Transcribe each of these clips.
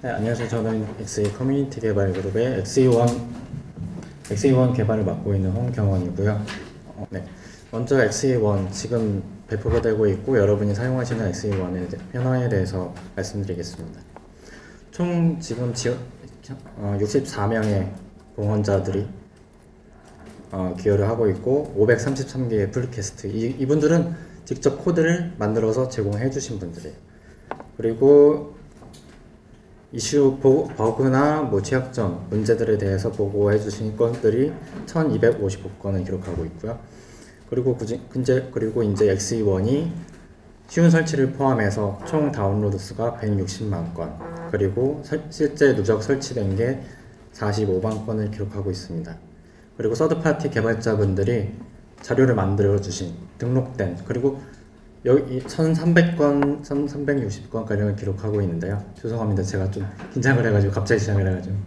네, 안녕하세요. 저는 XE 커뮤니티 개발 그룹의 XE1 개발을 맡고 있는 홍경원이고요. 네, 먼저 XE1 지금 배포가 되고 있고 여러분이 사용하시는 XE1의 변화에 대해서 말씀드리겠습니다. 총 지금 64명의 공헌자들이 기여를 하고 있고 533개의 풀캐스트 이분들은 직접 코드를 만들어서 제공해 주신 분들이에요. 그리고 이슈 버그나 취약점, 문제들에 대해서 보고해 주신 건들이 1255건을 기록하고 있고요. 그리고 이제 XE1이 쉬운 설치를 포함해서 총 다운로드 수가 160만 건, 그리고 실제 누적 설치된 게 45만 건을 기록하고 있습니다. 그리고 서드파티 개발자분들이 자료를 만들어 주신, 등록된, 그리고 여기 1300건, 1360건 가량을 기록하고 있는데요. 죄송합니다. 제가 좀 긴장을 해가지고 갑자기 시작을 해가지고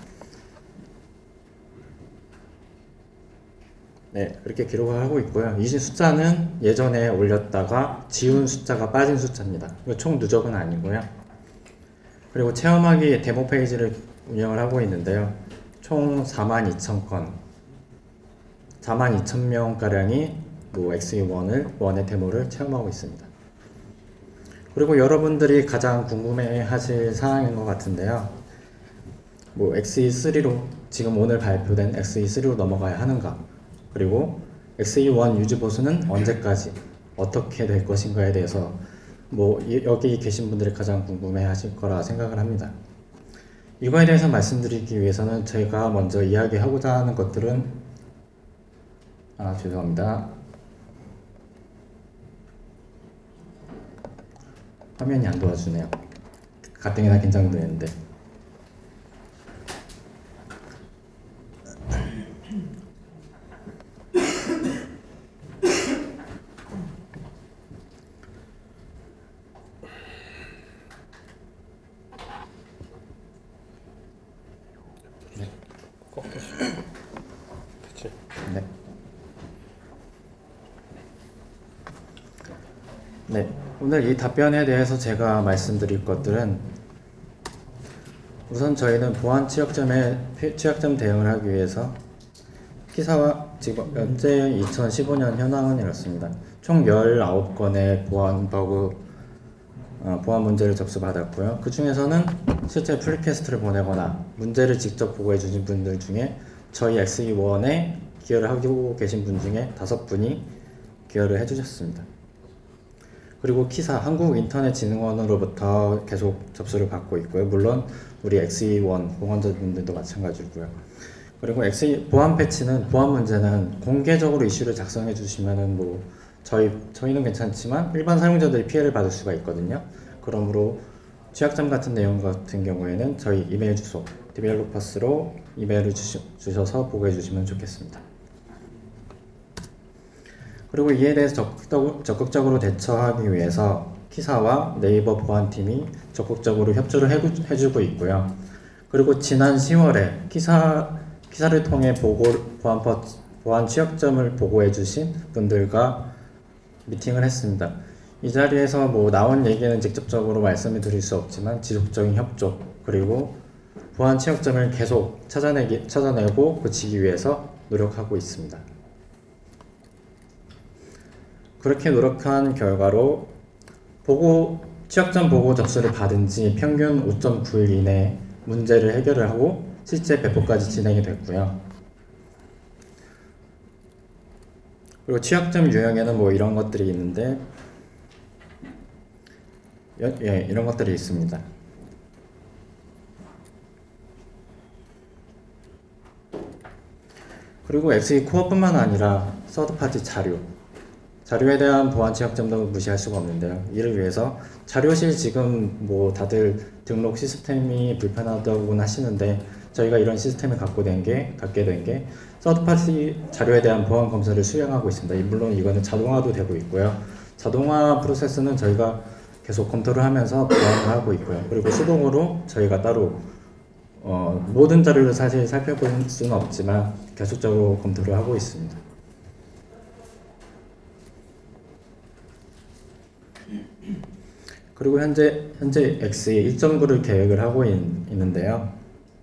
네, 그렇게 기록을 하고 있고요. 이 숫자는 예전에 올렸다가 지운 숫자가 빠진 숫자입니다. 총 누적은 아니고요. 그리고 체험하기 데모 페이지를 운영을 하고 있는데요. 총 42,000건, 42,000명가량이 XE1의 데모를 체험하고 있습니다. 그리고 여러분들이 가장 궁금해 하실 사항인 것 같은데요. XE3로, 지금 오늘 발표된 XE3로 넘어가야 하는가? 그리고 XE1 유지 보수는 언제까지 어떻게 될 것인가에 대해서 여기 계신 분들이 가장 궁금해 하실 거라 생각을 합니다. 이거에 대해서 말씀드리기 위해서는 제가 먼저 이야기하고자 하는 것들은 죄송합니다. 화면이 안 도와주네요. 가뜩이나 긴장되는데. 네. 네. 네. 오늘 이 답변에 대해서 제가 말씀드릴 것들은, 우선 저희는 보안 취약점 대응을 하기 위해서 키사와 지금 현재 2015년 현황은 이렇습니다. 총 19건의 보안 문제를 접수받았고요. 그 중에서는 실제 풀리캐스트를 보내거나 문제를 직접 보고해 주신 분들 중에 저희 XE1에 기여를 하고 계신 분 중에 5분이 기여를 해주셨습니다. 그리고 키사, 한국인터넷진흥원으로부터 계속 접수를 받고 있고요. 물론 우리 XE1 공헌자분들도 마찬가지고요. 그리고 보안 패치는, 보안 문제는 공개적으로 이슈를 작성해 주시면은 저희는 괜찮지만 일반 사용자들이 피해를 받을 수가 있거든요. 그러므로 취약점 같은 내용 같은 경우에는 저희 이메일 주소 developers로 이메일을 주셔서 보고해 주시면 좋겠습니다. 그리고 이에 대해서 적극적으로 대처하기 위해서 키사와 네이버 보안팀이 적극적으로 협조를 해주고 있고요. 그리고 지난 10월에 키사를 통해 보안 취약점을 보고해 주신 분들과 미팅을 했습니다. 이 자리에서 나온 얘기는 직접적으로 말씀을 드릴 수 없지만 지속적인 협조, 그리고 보안 취약점을 계속 찾아내고 고치기 위해서 노력하고 있습니다. 그렇게 노력한 결과로 취약점 보고 접수를 받은 지 평균 5.9일 이내에 문제를 해결을 하고 실제 배포까지 진행이 됐고요. 그리고 취약점 유형에는 이런 것들이 있는데, 이런 것들이 있습니다. 그리고 XE 코어뿐만 아니라 서드파티 자료에 대한 보안 취약점도 무시할 수가 없는데요. 이를 위해서 자료실 지금 다들 등록 시스템이 불편하다고 하시는데, 저희가 이런 시스템을 갖게 된 게 서드파티 자료에 대한 보안 검사를 수행하고 있습니다. 물론 이거는 자동화도 되고 있고요. 자동화 프로세스는 저희가 계속 검토를 하면서 보완을 하고 있고요. 그리고 수동으로 저희가 따로 모든 자료를 사실 살펴볼 수는 없지만 계속적으로 검토를 하고 있습니다. 그리고 현재 XE 1.9를 계획을 하고 있는데요.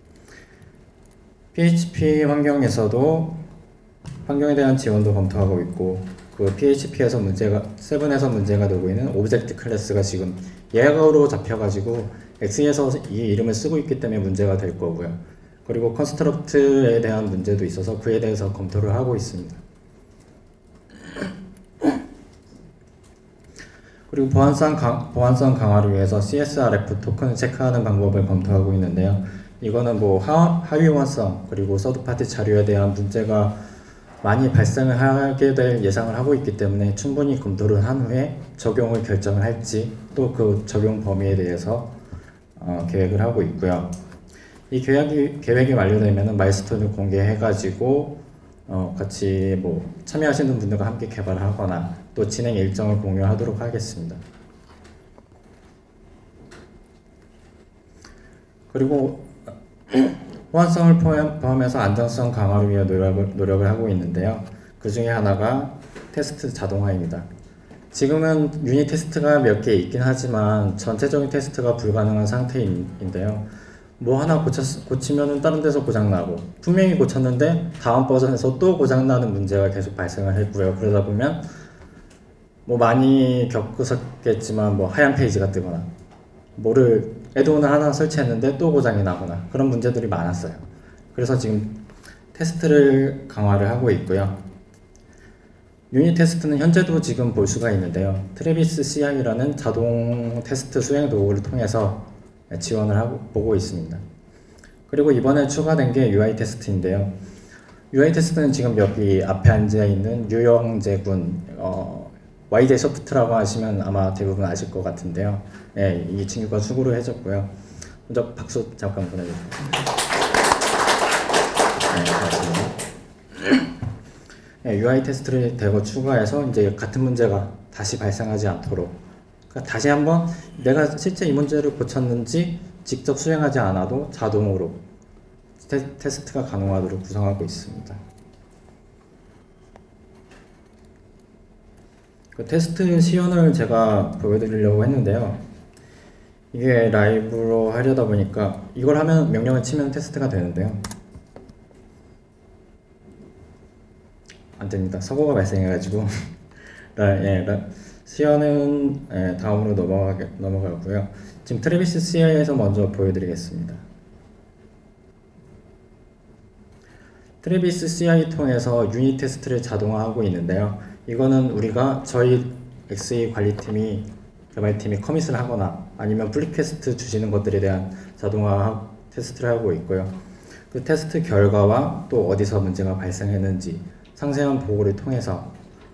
PHP 환경에서도 환경에 대한 지원도 검토하고 있고, 그 PHP에서 7에서 문제가 되고 있는 오브젝트 클래스가 지금 예약으로 잡혀가지고 X에서 이 이름을 쓰고 있기 때문에 문제가 될 거고요. 그리고 컨스트럭트에 대한 문제도 있어서 그에 대해서 검토를 하고 있습니다. 그리고 보안성 강화를 위해서 CSRF 토큰을 체크하는 방법을 검토하고 있는데요. 이거는 뭐 하위 호환성 그리고 서드파티 자료에 대한 문제가 많이 발생을 하게 될 예상을 하고 있기 때문에 충분히 검토를 한 후에 적용을 결정을 할지 또 그 적용 범위에 대해서 계획을 하고 있고요. 이 계획이 완료되면 마일스톤을 공개해가지고 같이 뭐 참여하시는 분들과 함께 개발을 하거나 또 진행 일정을 공유하도록 하겠습니다. 그리고 호환성을 포함해서 안정성 강화를 위해 노력을 하고 있는데요. 그 중에 하나가 테스트 자동화입니다. 지금은 유닛 테스트가 몇 개 있긴 하지만 전체적인 테스트가 불가능한 상태인데요. 뭐 하나 고치면은 다른 데서 고장나고, 분명히 고쳤는데 다음 버전에서 또 고장나는 문제가 계속 발생을 했고요. 그러다 보면 뭐 많이 겪으셨겠지만 뭐 하얀 페이지가 뜨거나 애드온을 하나 설치했는데 또 고장이 나거나 그런 문제들이 많았어요. 그래서 지금 테스트를 강화를 하고 있고요. 유닛 테스트는 현재도 지금 볼 수가 있는데요. 트래비스 CI라는 자동 테스트 수행 도구를 통해서 지원을 보고 있습니다. 그리고 이번에 추가된 게 UI 테스트인데요. UI 테스트는 지금 여기 앞에 앉아 있는 유영재 군, YJ 소프트라고 하시면 아마 대부분 아실 것 같은데요. 예, 이 친구가 수고를 해줬고요. 먼저 박수 잠깐 보내주세요. 네, 고맙습니다. 예, UI 테스트를 대거 추가해서 이제 같은 문제가 다시 발생하지 않도록, 그러니까 다시 한번 내가 실제 이 문제를 고쳤는지 직접 수행하지 않아도 자동으로 테스트가 가능하도록 구성하고 있습니다. 그 테스트 시연을 제가 보여드리려고 했는데요. 이게 라이브로 하려다 보니까 이걸 하면 명령을 치면 테스트가 되는데요. 안 됩니다. 사고가 발생해가지고 시연은 다음으로 넘어가고요. 지금 트래비스 CI에서 먼저 보여드리겠습니다. 트래비스 CI 통해서 유닛 테스트를 자동화하고 있는데요. 이거는 우리가 저희 XE 관리팀이 개발팀이 커밋을 하거나 아니면 플리퀘스트 주시는 것들에 대한 자동화 테스트를 하고 있고요. 그 테스트 결과와 또 어디서 문제가 발생했는지 상세한 보고를 통해서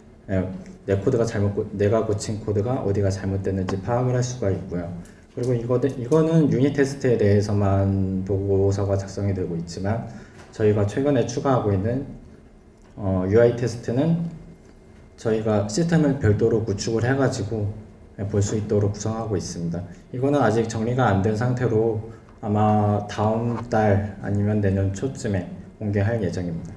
내가 고친 코드가 어디가 잘못됐는지 파악을 할 수가 있고요. 그리고 이거는 유닛 테스트에 대해서만 보고서가 작성이 되고 있지만 저희가 최근에 추가하고 있는 UI 테스트는 저희가 시스템을 별도로 구축을 해가지고 볼 수 있도록 구성하고 있습니다. 이거는 아직 정리가 안 된 상태로 아마 다음 달 아니면 내년 초쯤에 공개할 예정입니다.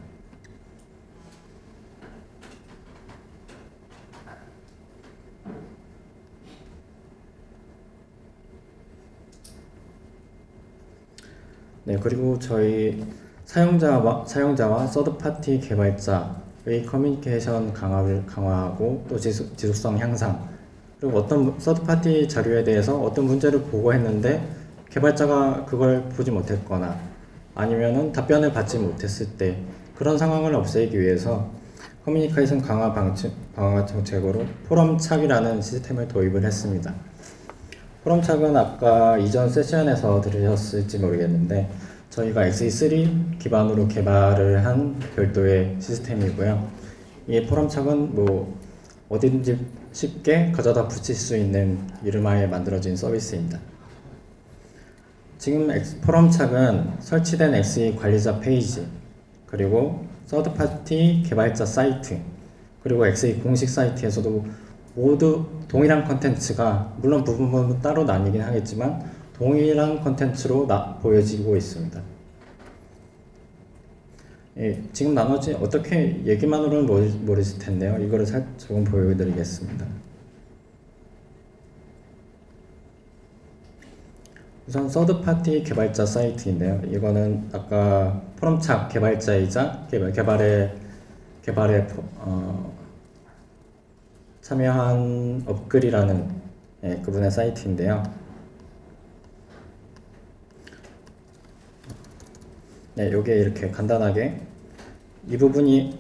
네, 그리고 저희 사용자와 서드파티 개발자의 커뮤니케이션 강화하고 또 지속성 향상, 그리고 어떤 서드파티 자료에 대해서 어떤 문제를 보고했는데 개발자가 그걸 보지 못했거나 아니면은 답변을 받지 못했을 때 그런 상황을 없애기 위해서 커뮤니케이션 강화 정책으로 포럼착이라는 시스템을 도입을 했습니다. 포럼착은 아까 이전 세션에서 들으셨을지 모르겠는데 저희가 XE3 기반으로 개발을 한 별도의 시스템이고요. 이 포럼착은 뭐 어디든지 쉽게 가져다 붙일 수 있는 이름하에 만들어진 서비스입니다. 지금 포럼착은 설치된 XE 관리자 페이지, 그리고 서드파티 개발자 사이트, 그리고 XE 공식 사이트에서도 모두 동일한 컨텐츠가, 물론 부분 따로 나뉘긴 하겠지만 동일한 컨텐츠로 보여지고 있습니다. 예, 지금 나머지 어떻게 얘기만으로는 모르실 텐데요. 이거를 조금 보여드리겠습니다. 우선 서드파티 개발자 사이트인데요. 이거는 아까 포럼착 개발자이자 개발에 참여한 업글이라는 그분의 사이트인데요. 네, 요게 이렇게 간단하게 이 부분이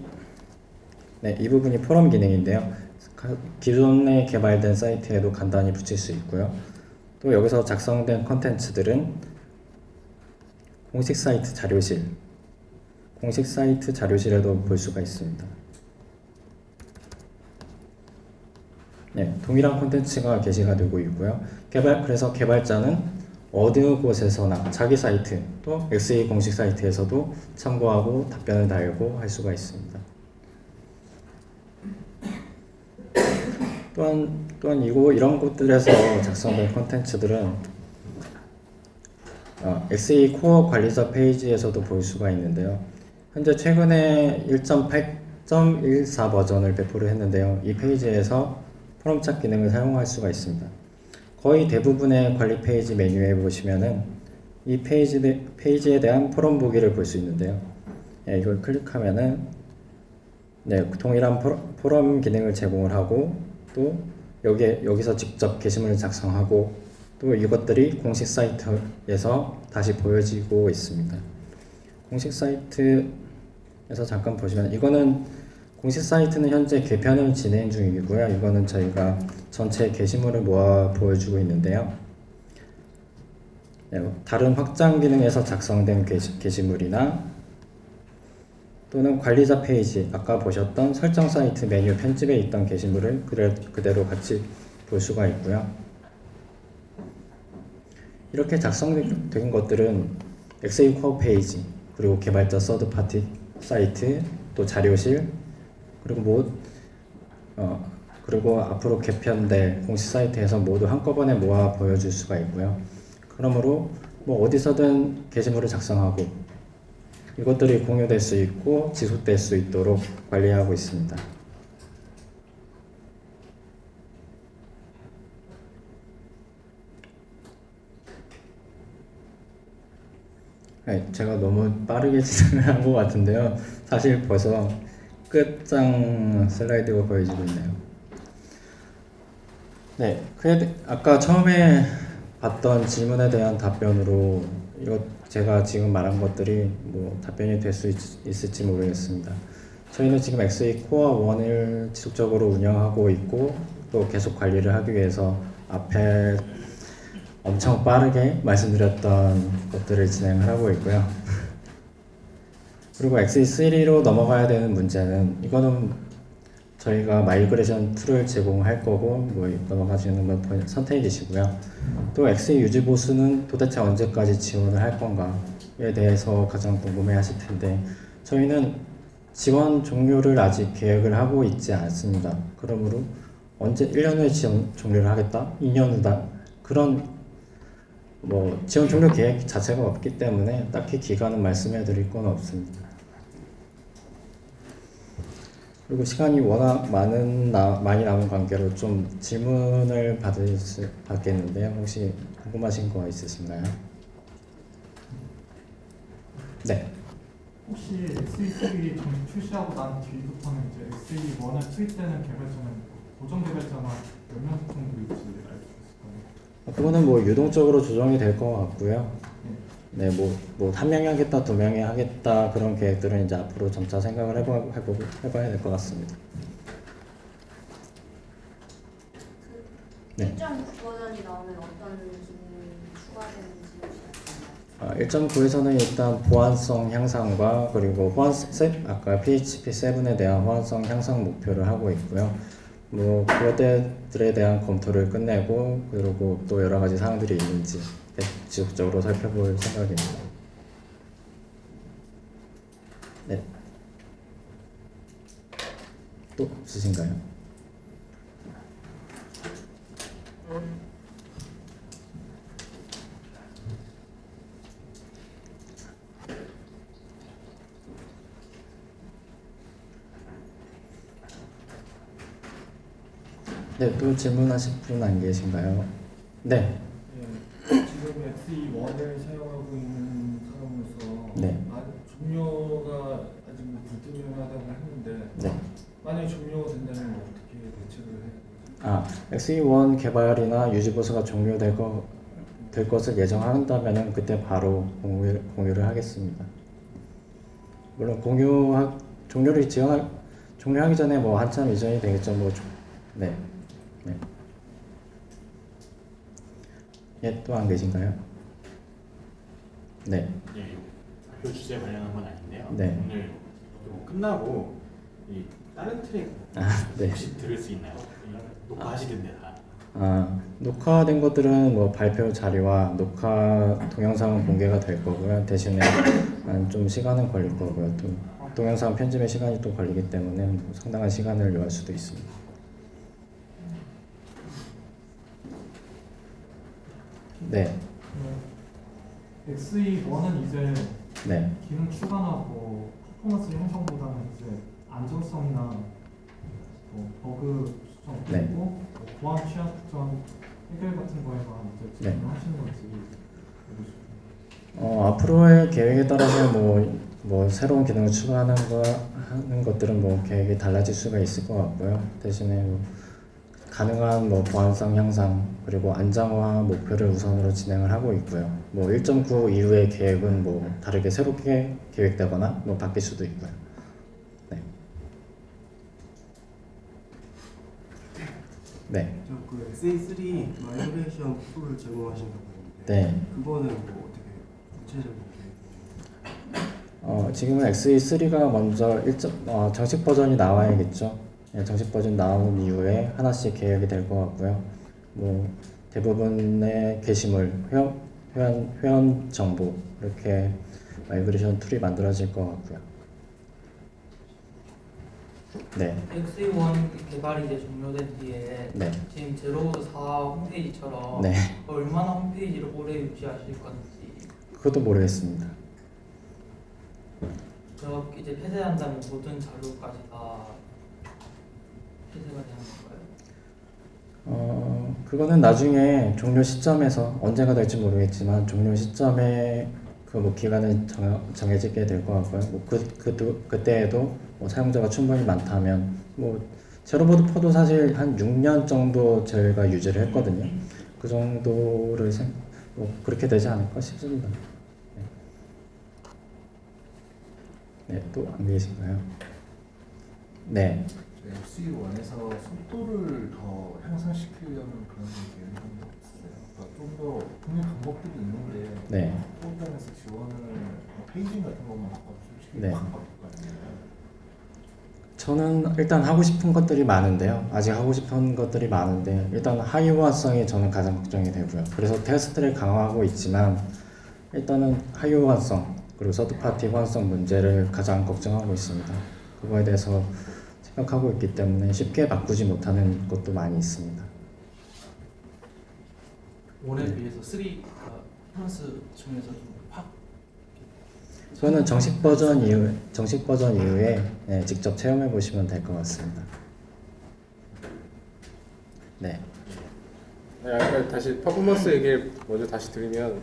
포럼 기능인데요. 기존에 개발된 사이트에도 간단히 붙일 수 있고요. 또 여기서 작성된 컨텐츠들은 공식 사이트 자료실에도 볼 수가 있습니다. 네, 동일한 콘텐츠가 게시가 되고 있고요. 그래서 개발자는 어느 곳에서나 자기 사이트 또 XE 공식 사이트에서도 참고하고 답변을 달고 할 수가 있습니다. 또한 이런 곳들에서 작성된 콘텐츠들은 XE 코어 관리자 페이지에서도 볼 수가 있는데요. 현재 최근에 1.8.14 버전을 배포를 했는데요. 이 페이지에서 포럼착 기능을 사용할 수가 있습니다. 거의 대부분의 관리 페이지 메뉴에 보시면은 이 페이지에 대한 포럼 보기를 볼 수 있는데요. 이걸 클릭하면은 동일한 포럼 기능을 제공을 하고 또 여기서 직접 게시물을 작성하고 또 이것들이 공식 사이트에서 다시 보여지고 있습니다. 공식 사이트에서 잠깐 보시면 이거는 공식 사이트는 현재 개편을 진행 중이고요. 이거는 저희가 전체 게시물을 모아 보여주고 있는데요. 다른 확장 기능에서 작성된 게시물이나 또는 관리자 페이지, 아까 보셨던 설정 사이트 메뉴 편집에 있던 게시물을 그대로 같이 볼 수가 있고요. 이렇게 작성된 것들은 XE 코어 페이지, 그리고 개발자 서드파티 사이트, 또 자료실, 그리고 앞으로 개편될 공식 사이트에서 모두 한꺼번에 모아 보여줄 수가 있고요. 그러므로 어디서든 게시물을 작성하고 이것들이 공유될 수 있고 지속될 수 있도록 관리하고 있습니다. 제가 너무 빠르게 진행을 한 것 같은데요. 사실 벌써 끝장 슬라이드가 보여지고 있네요. 네, 아까 처음에 봤던 질문에 대한 답변으로 이거 제가 지금 말한 것들이 답변이 될 수 있을지 모르겠습니다. 저희는 지금 XE 코어 1을 지속적으로 운영하고 있고 또 계속 관리를 하기 위해서 앞에 엄청 빠르게 말씀드렸던 것들을 진행을 하고 있고요. 그리고 XE3로 넘어가야 되는 문제는 이거는 저희가 마이그레이션 툴을 제공할 거고 넘어가시는 건 선택이시고요. 또 XE 유지 보수는 도대체 언제까지 지원을 할 건가에 대해서 가장 궁금해 하실 텐데 저희는 지원 종료를 아직 계획을 하고 있지 않습니다. 그러므로 언제 1년 후에 지원 종료를 하겠다? 2년 후다? 그런 지원 종료 계획 자체가 없기 때문에 딱히 기간은 말씀해 드릴 건 없습니다. 그리고 시간이 워낙 많이 남은 관계로 좀 질문을 받겠는데요. 혹시 궁금하신 거 있으신가요? 네. 혹시 XE3 출시하고 난 뒤부터는 이제 XE1을 투입되는 개발자는 고정 개발자나 몇 명 정도 있지 알 수 있을까요? 그거는 유동적으로 조정이 될 것 같고요. 네, 한 명이 하겠다, 두 명이 하겠다 그런 계획들은 이제 앞으로 점차 생각을 해봐야 될 것 같습니다. 네. 1.9 버전이 나오면 어떤 기능이 추가되는지 혹시 아시나요? 1.9에서는 일단 보안성 향상과 그리고 아까 PHP 7에 대한 보안성 향상 목표를 하고 있고요. 그것들에 대한 검토를 끝내고 그리고 또 여러 가지 사항들이 있는지 지속적으로 살펴볼 생각입니다. 네. 또 없으신가요? 네, 또 질문하실 분 안 계신가요? 네. 지금 지금 XE1을 사용하고 있는 사람으로서 네. 종료가 아직 뭐 불투명하다고 했는데 네. 만약에 종료가 된다면 어떻게 대처를 해야 되죠? 아, XE1 개발이나 유지 보수가 될 것을 예정한다면은 그때 바로 공유를 하겠습니다. 물론 종료하기 전에 뭐 한참 이전이 되겠죠. 네. 네. 예, 또 안 계신가요? 네. 예, 학교 주제 관련한 건 아닌데요. 네. 오늘 끝나고 이 다른 트랙 네. 혹시 들을 수 있나요? 녹화하시던데 다. 녹화된 것들은 뭐 발표 자료와 녹화 동영상은 공개가 될 거고요. 대신에 좀 시간은 걸릴 거고요. 또 동영상 편집에 시간이 또 걸리기 때문에 뭐 상당한 시간을 요할 수도 있습니다. 네. XE1은 이제 네. 기능 추가하고 퍼포먼스 향상보다는 이제 안정성이나 버그 수정 네. 그리고 보안 취약 특정 해결 같은 거에만 이제 네. 집중하시는 건지 앞으로의 계획에 따라서 뭐 새로운 기능을 추가하는 하는 것들은 뭐 계획이 달라질 수가 있을 것 같고요. 대신에 뭐 가능한 뭐 보안성 향상 그리고 안정화 목표를 우선으로 진행을 하고 있고요. 뭐 1.9 이후의 계획은 뭐 다르게 새롭게 계획되거나 뭐 바뀔 수도 있고요. 네. 네. 그 SA3 마이그레이션 프로를 제공하신다고 했는데 네. 그거는 뭐 어떻게 구체적인 지금은 XE3가 먼저 정식 버전이 나와야겠죠. 네, 정식 버전 나온 이후에 하나씩 계획이 될 것 같고요. 뭐 대부분의 게시물, 회원 정보 이렇게 마이그레이션 툴이 만들어질 것 같고요. 네. XE1 개발이 이제 종료된 뒤에 네. 지금 제로우드 4 홈페이지처럼 네. 얼마나 홈페이지를 오래 유지하실 건지 그것도 모르겠습니다. 이제 폐쇄한다면 모든 자료까지 다 폐쇄가 되는 건가요? 그거는 나중에 종료 시점에서 언제가 될지 모르겠지만 종료 시점에 그 뭐 기간은 정해지게 될 것 같고요. 뭐 그때에도 뭐 사용자가 충분히 많다면 뭐 제로보드 4도 사실 한 6년 정도 저희가 유지를 했거든요. 그 정도를 뭐 그렇게 되지 않을까 싶습니다. 네, 또 안 계신가요? 네. XE1에서 속도를 더 향상시키려는 그런 계획이 없어요. 그러니까 좀더 분명 방법들이 있는데 네. 프로그램에서 지원을 페이징 같은 것만 바꿔도 솔직히 네. 확 바뀔 거 아니에요. 저는 일단 하고 싶은 것들이 많은데요. 아직 하고 싶은 것들이 많은데 일단 하위 호환성이 저는 가장 걱정이 되고요. 그래서 테스트를 강화하고 있지만 일단은 하위 호환성 그리고 서드파티 호환성 문제를 가장 걱정하고 있습니다. 그거에 대해서 생각하고 있기 때문에 쉽게 바꾸지 못하는 것도 많이 있습니다. 올해 비해서 3가 프랑스 측면에서 좀확 저는 정식 버전 이후에 네, 직접 체험해 보시면 될 것 같습니다. 네. 아까 다시 퍼포먼스 얘기를 먼저 다시 드리면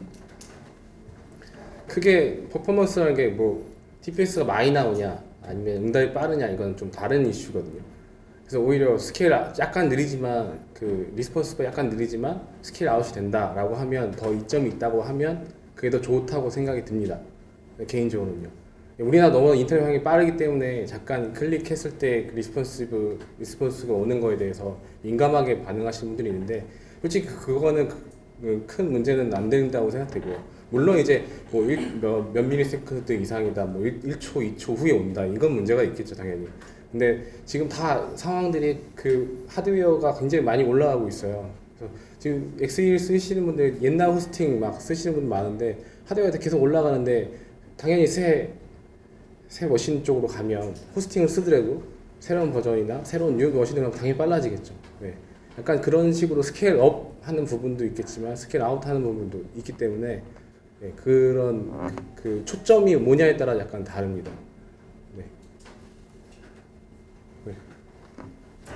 크게 퍼포먼스라는 게 뭐 TPS가 많이 나오냐 아니면 응답이 빠르냐 이건 좀 다른 이슈거든요. 그래서 오히려 스케일 약간 느리지만 그 리스폰스가 약간 느리지만 스케일 아웃이 된다라고 하면 더 이점이 있다고 하면 그게 더 좋다고 생각이 듭니다. 개인적으로는요. 우리나라 너무 인터넷 빠르기 때문에 잠깐 클릭했을 때 리스폰스가 오는 거에 대해서 민감하게 반응하시는 분들이 있는데 솔직히 그거는 큰 문제는 안 된다고 생각되고요. 물론 이제 뭐 몇 밀리세컨드 이상이다, 뭐 1초, 2초 후에 온다, 이건 문제가 있겠죠, 당연히. 근데 지금 다 상황들이 그 하드웨어가 굉장히 많이 올라가고 있어요. 그래서 지금 XE 쓰시는 분들 옛날 호스팅 막 쓰시는 분들 많은데 하드웨어가 계속 올라가는데 당연히 새 머신 쪽으로 가면 호스팅을 쓰더라도 새로운 버전이나 새로운 뉴 머신을 하면 당연히 빨라지겠죠. 네. 약간 그런 식으로 스케일 업 하는 부분도 있겠지만 스케일 아웃 하는 부분도 있기 때문에 네, 그런 그 초점이 뭐냐에 따라 약간 다릅니다. 네. 네.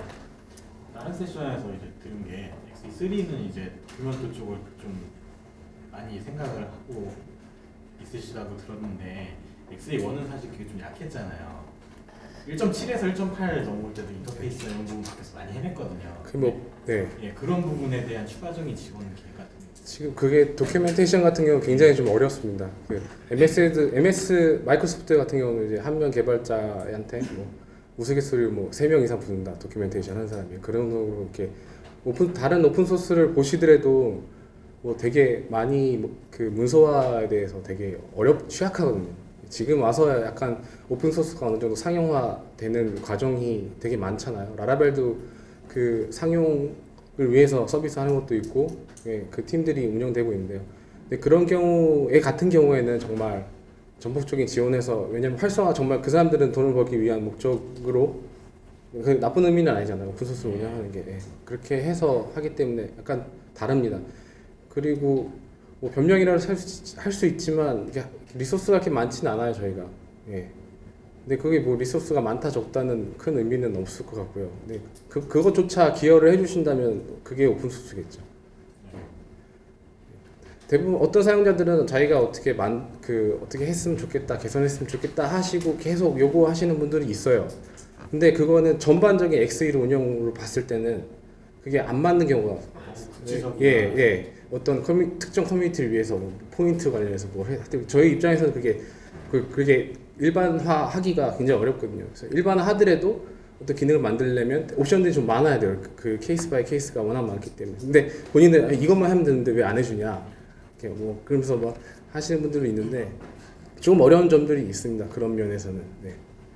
다른 세션에서 이제 들은 게 XE3는 이제 뷰먼트 쪽을 좀 많이 생각을 하고 있으시다고 들었는데 XA1은 사실 그게 좀 약했잖아요. 1.7에서 1.8 넘어올 때도 인터페이스 이런 부분 밖에서 많이 헤맸거든요. 네. 예, 그런 부분에 대한 추가적인 지원 계획 같은 게 지금 그게 도큐멘테이션 같은 경우 굉장히 좀 어렵습니다. 그 MS 마이크로소프트 같은 경우는 이제 한 명 개발자한테 뭐 우스갯소리로 뭐 3명 이상 부른다 도큐멘테이션 하는 사람이 그런 식으로 이렇게 다른 오픈 소스를 보시더라도 뭐 되게 많이 그 문서화에 대해서 되게 취약하거든요. 지금 와서 약간 오픈 소스가 어느 정도 상용화되는 과정이 되게 많잖아요. 라라벨도 그 상용을 위해서 서비스하는 것도 있고 예, 그 팀들이 운영되고 있는데요. 근데 그런 경우에 같은 경우에는 정말 전폭적인 지원해서 왜냐면 활성화 정말 그 사람들은 돈을 벌기 위한 목적으로 그 나쁜 의미는 아니잖아요. 오픈 소스를 운영하는 게 예, 그렇게 해서 하기 때문에 약간 다릅니다. 그리고 뭐 변명이라도 할 수 있지만 리소스가 그렇게 많지는 않아요 저희가. 예. 근데 그게 뭐 리소스가 많다 적다는 큰 의미는 없을 것 같고요. 근데 그것조차 기여를 해주신다면 그게 오픈 소스겠죠. 예. 대부분 어떤 사용자들은 자기가 어떻게 어떻게 했으면 좋겠다, 개선했으면 좋겠다 하시고 계속 요구하시는 분들이 있어요. 근데 그거는 전반적인 XE로 운영으로 봤을 때는 그게 안 맞는 경우가 예. 어떤 특정 커뮤니티를 위해서 포인트 관련해서 뭘 해. 저희 입장에서는 그게 일반화하기가 굉장히 어렵거든요. 그래서 일반화하더라도 어떤 기능을 만들려면 옵션들이 좀 많아야 돼요. 그 케이스 바이 케이스가 워낙 많기 때문에. 근데 본인은 이것만 하면 되는데 왜 안 해주냐. 이렇게 뭐 그러면서 막 하시는 분들도 있는데 좀 어려운 점들이 있습니다. 그런 면에서는. 네.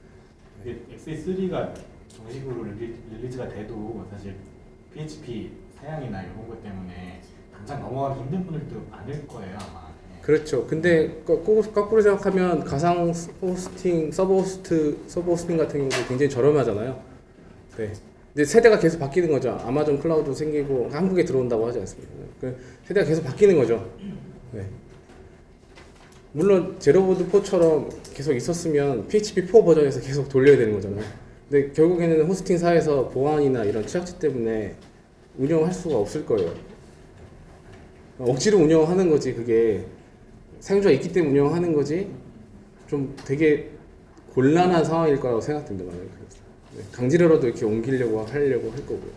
XA3가 정식으로 릴리즈가 돼도 사실 PHP 사양이나 이런 것 때문에 당장 넘어가기 힘든 분들도 많을 거예요 아마. 그렇죠. 근데 거꾸로 생각하면 가상 호스팅, 서버 호스팅 같은 경우도 굉장히 저렴하잖아요. 네. 근데 세대가 계속 바뀌는 거죠. 아마존 클라우드 생기고 한국에 들어온다고 하지 않습니까? 세대가 계속 바뀌는 거죠. 네. 물론 제로보드 4처럼 계속 있었으면 PHP 4 버전에서 계속 돌려야 되는 거잖아요. 근데 결국에는 호스팅사에서 보안이나 이런 취약점 때문에 운영할 수가 없을 거예요. 억지로 운영하는 거지. 그게 사용자가 있기 때문에 운영하는 거지 좀 되게 곤란한 상황일 거라고 생각됩니다. 네. 강제로라도 이렇게 옮기려고 하려고 할 거고요.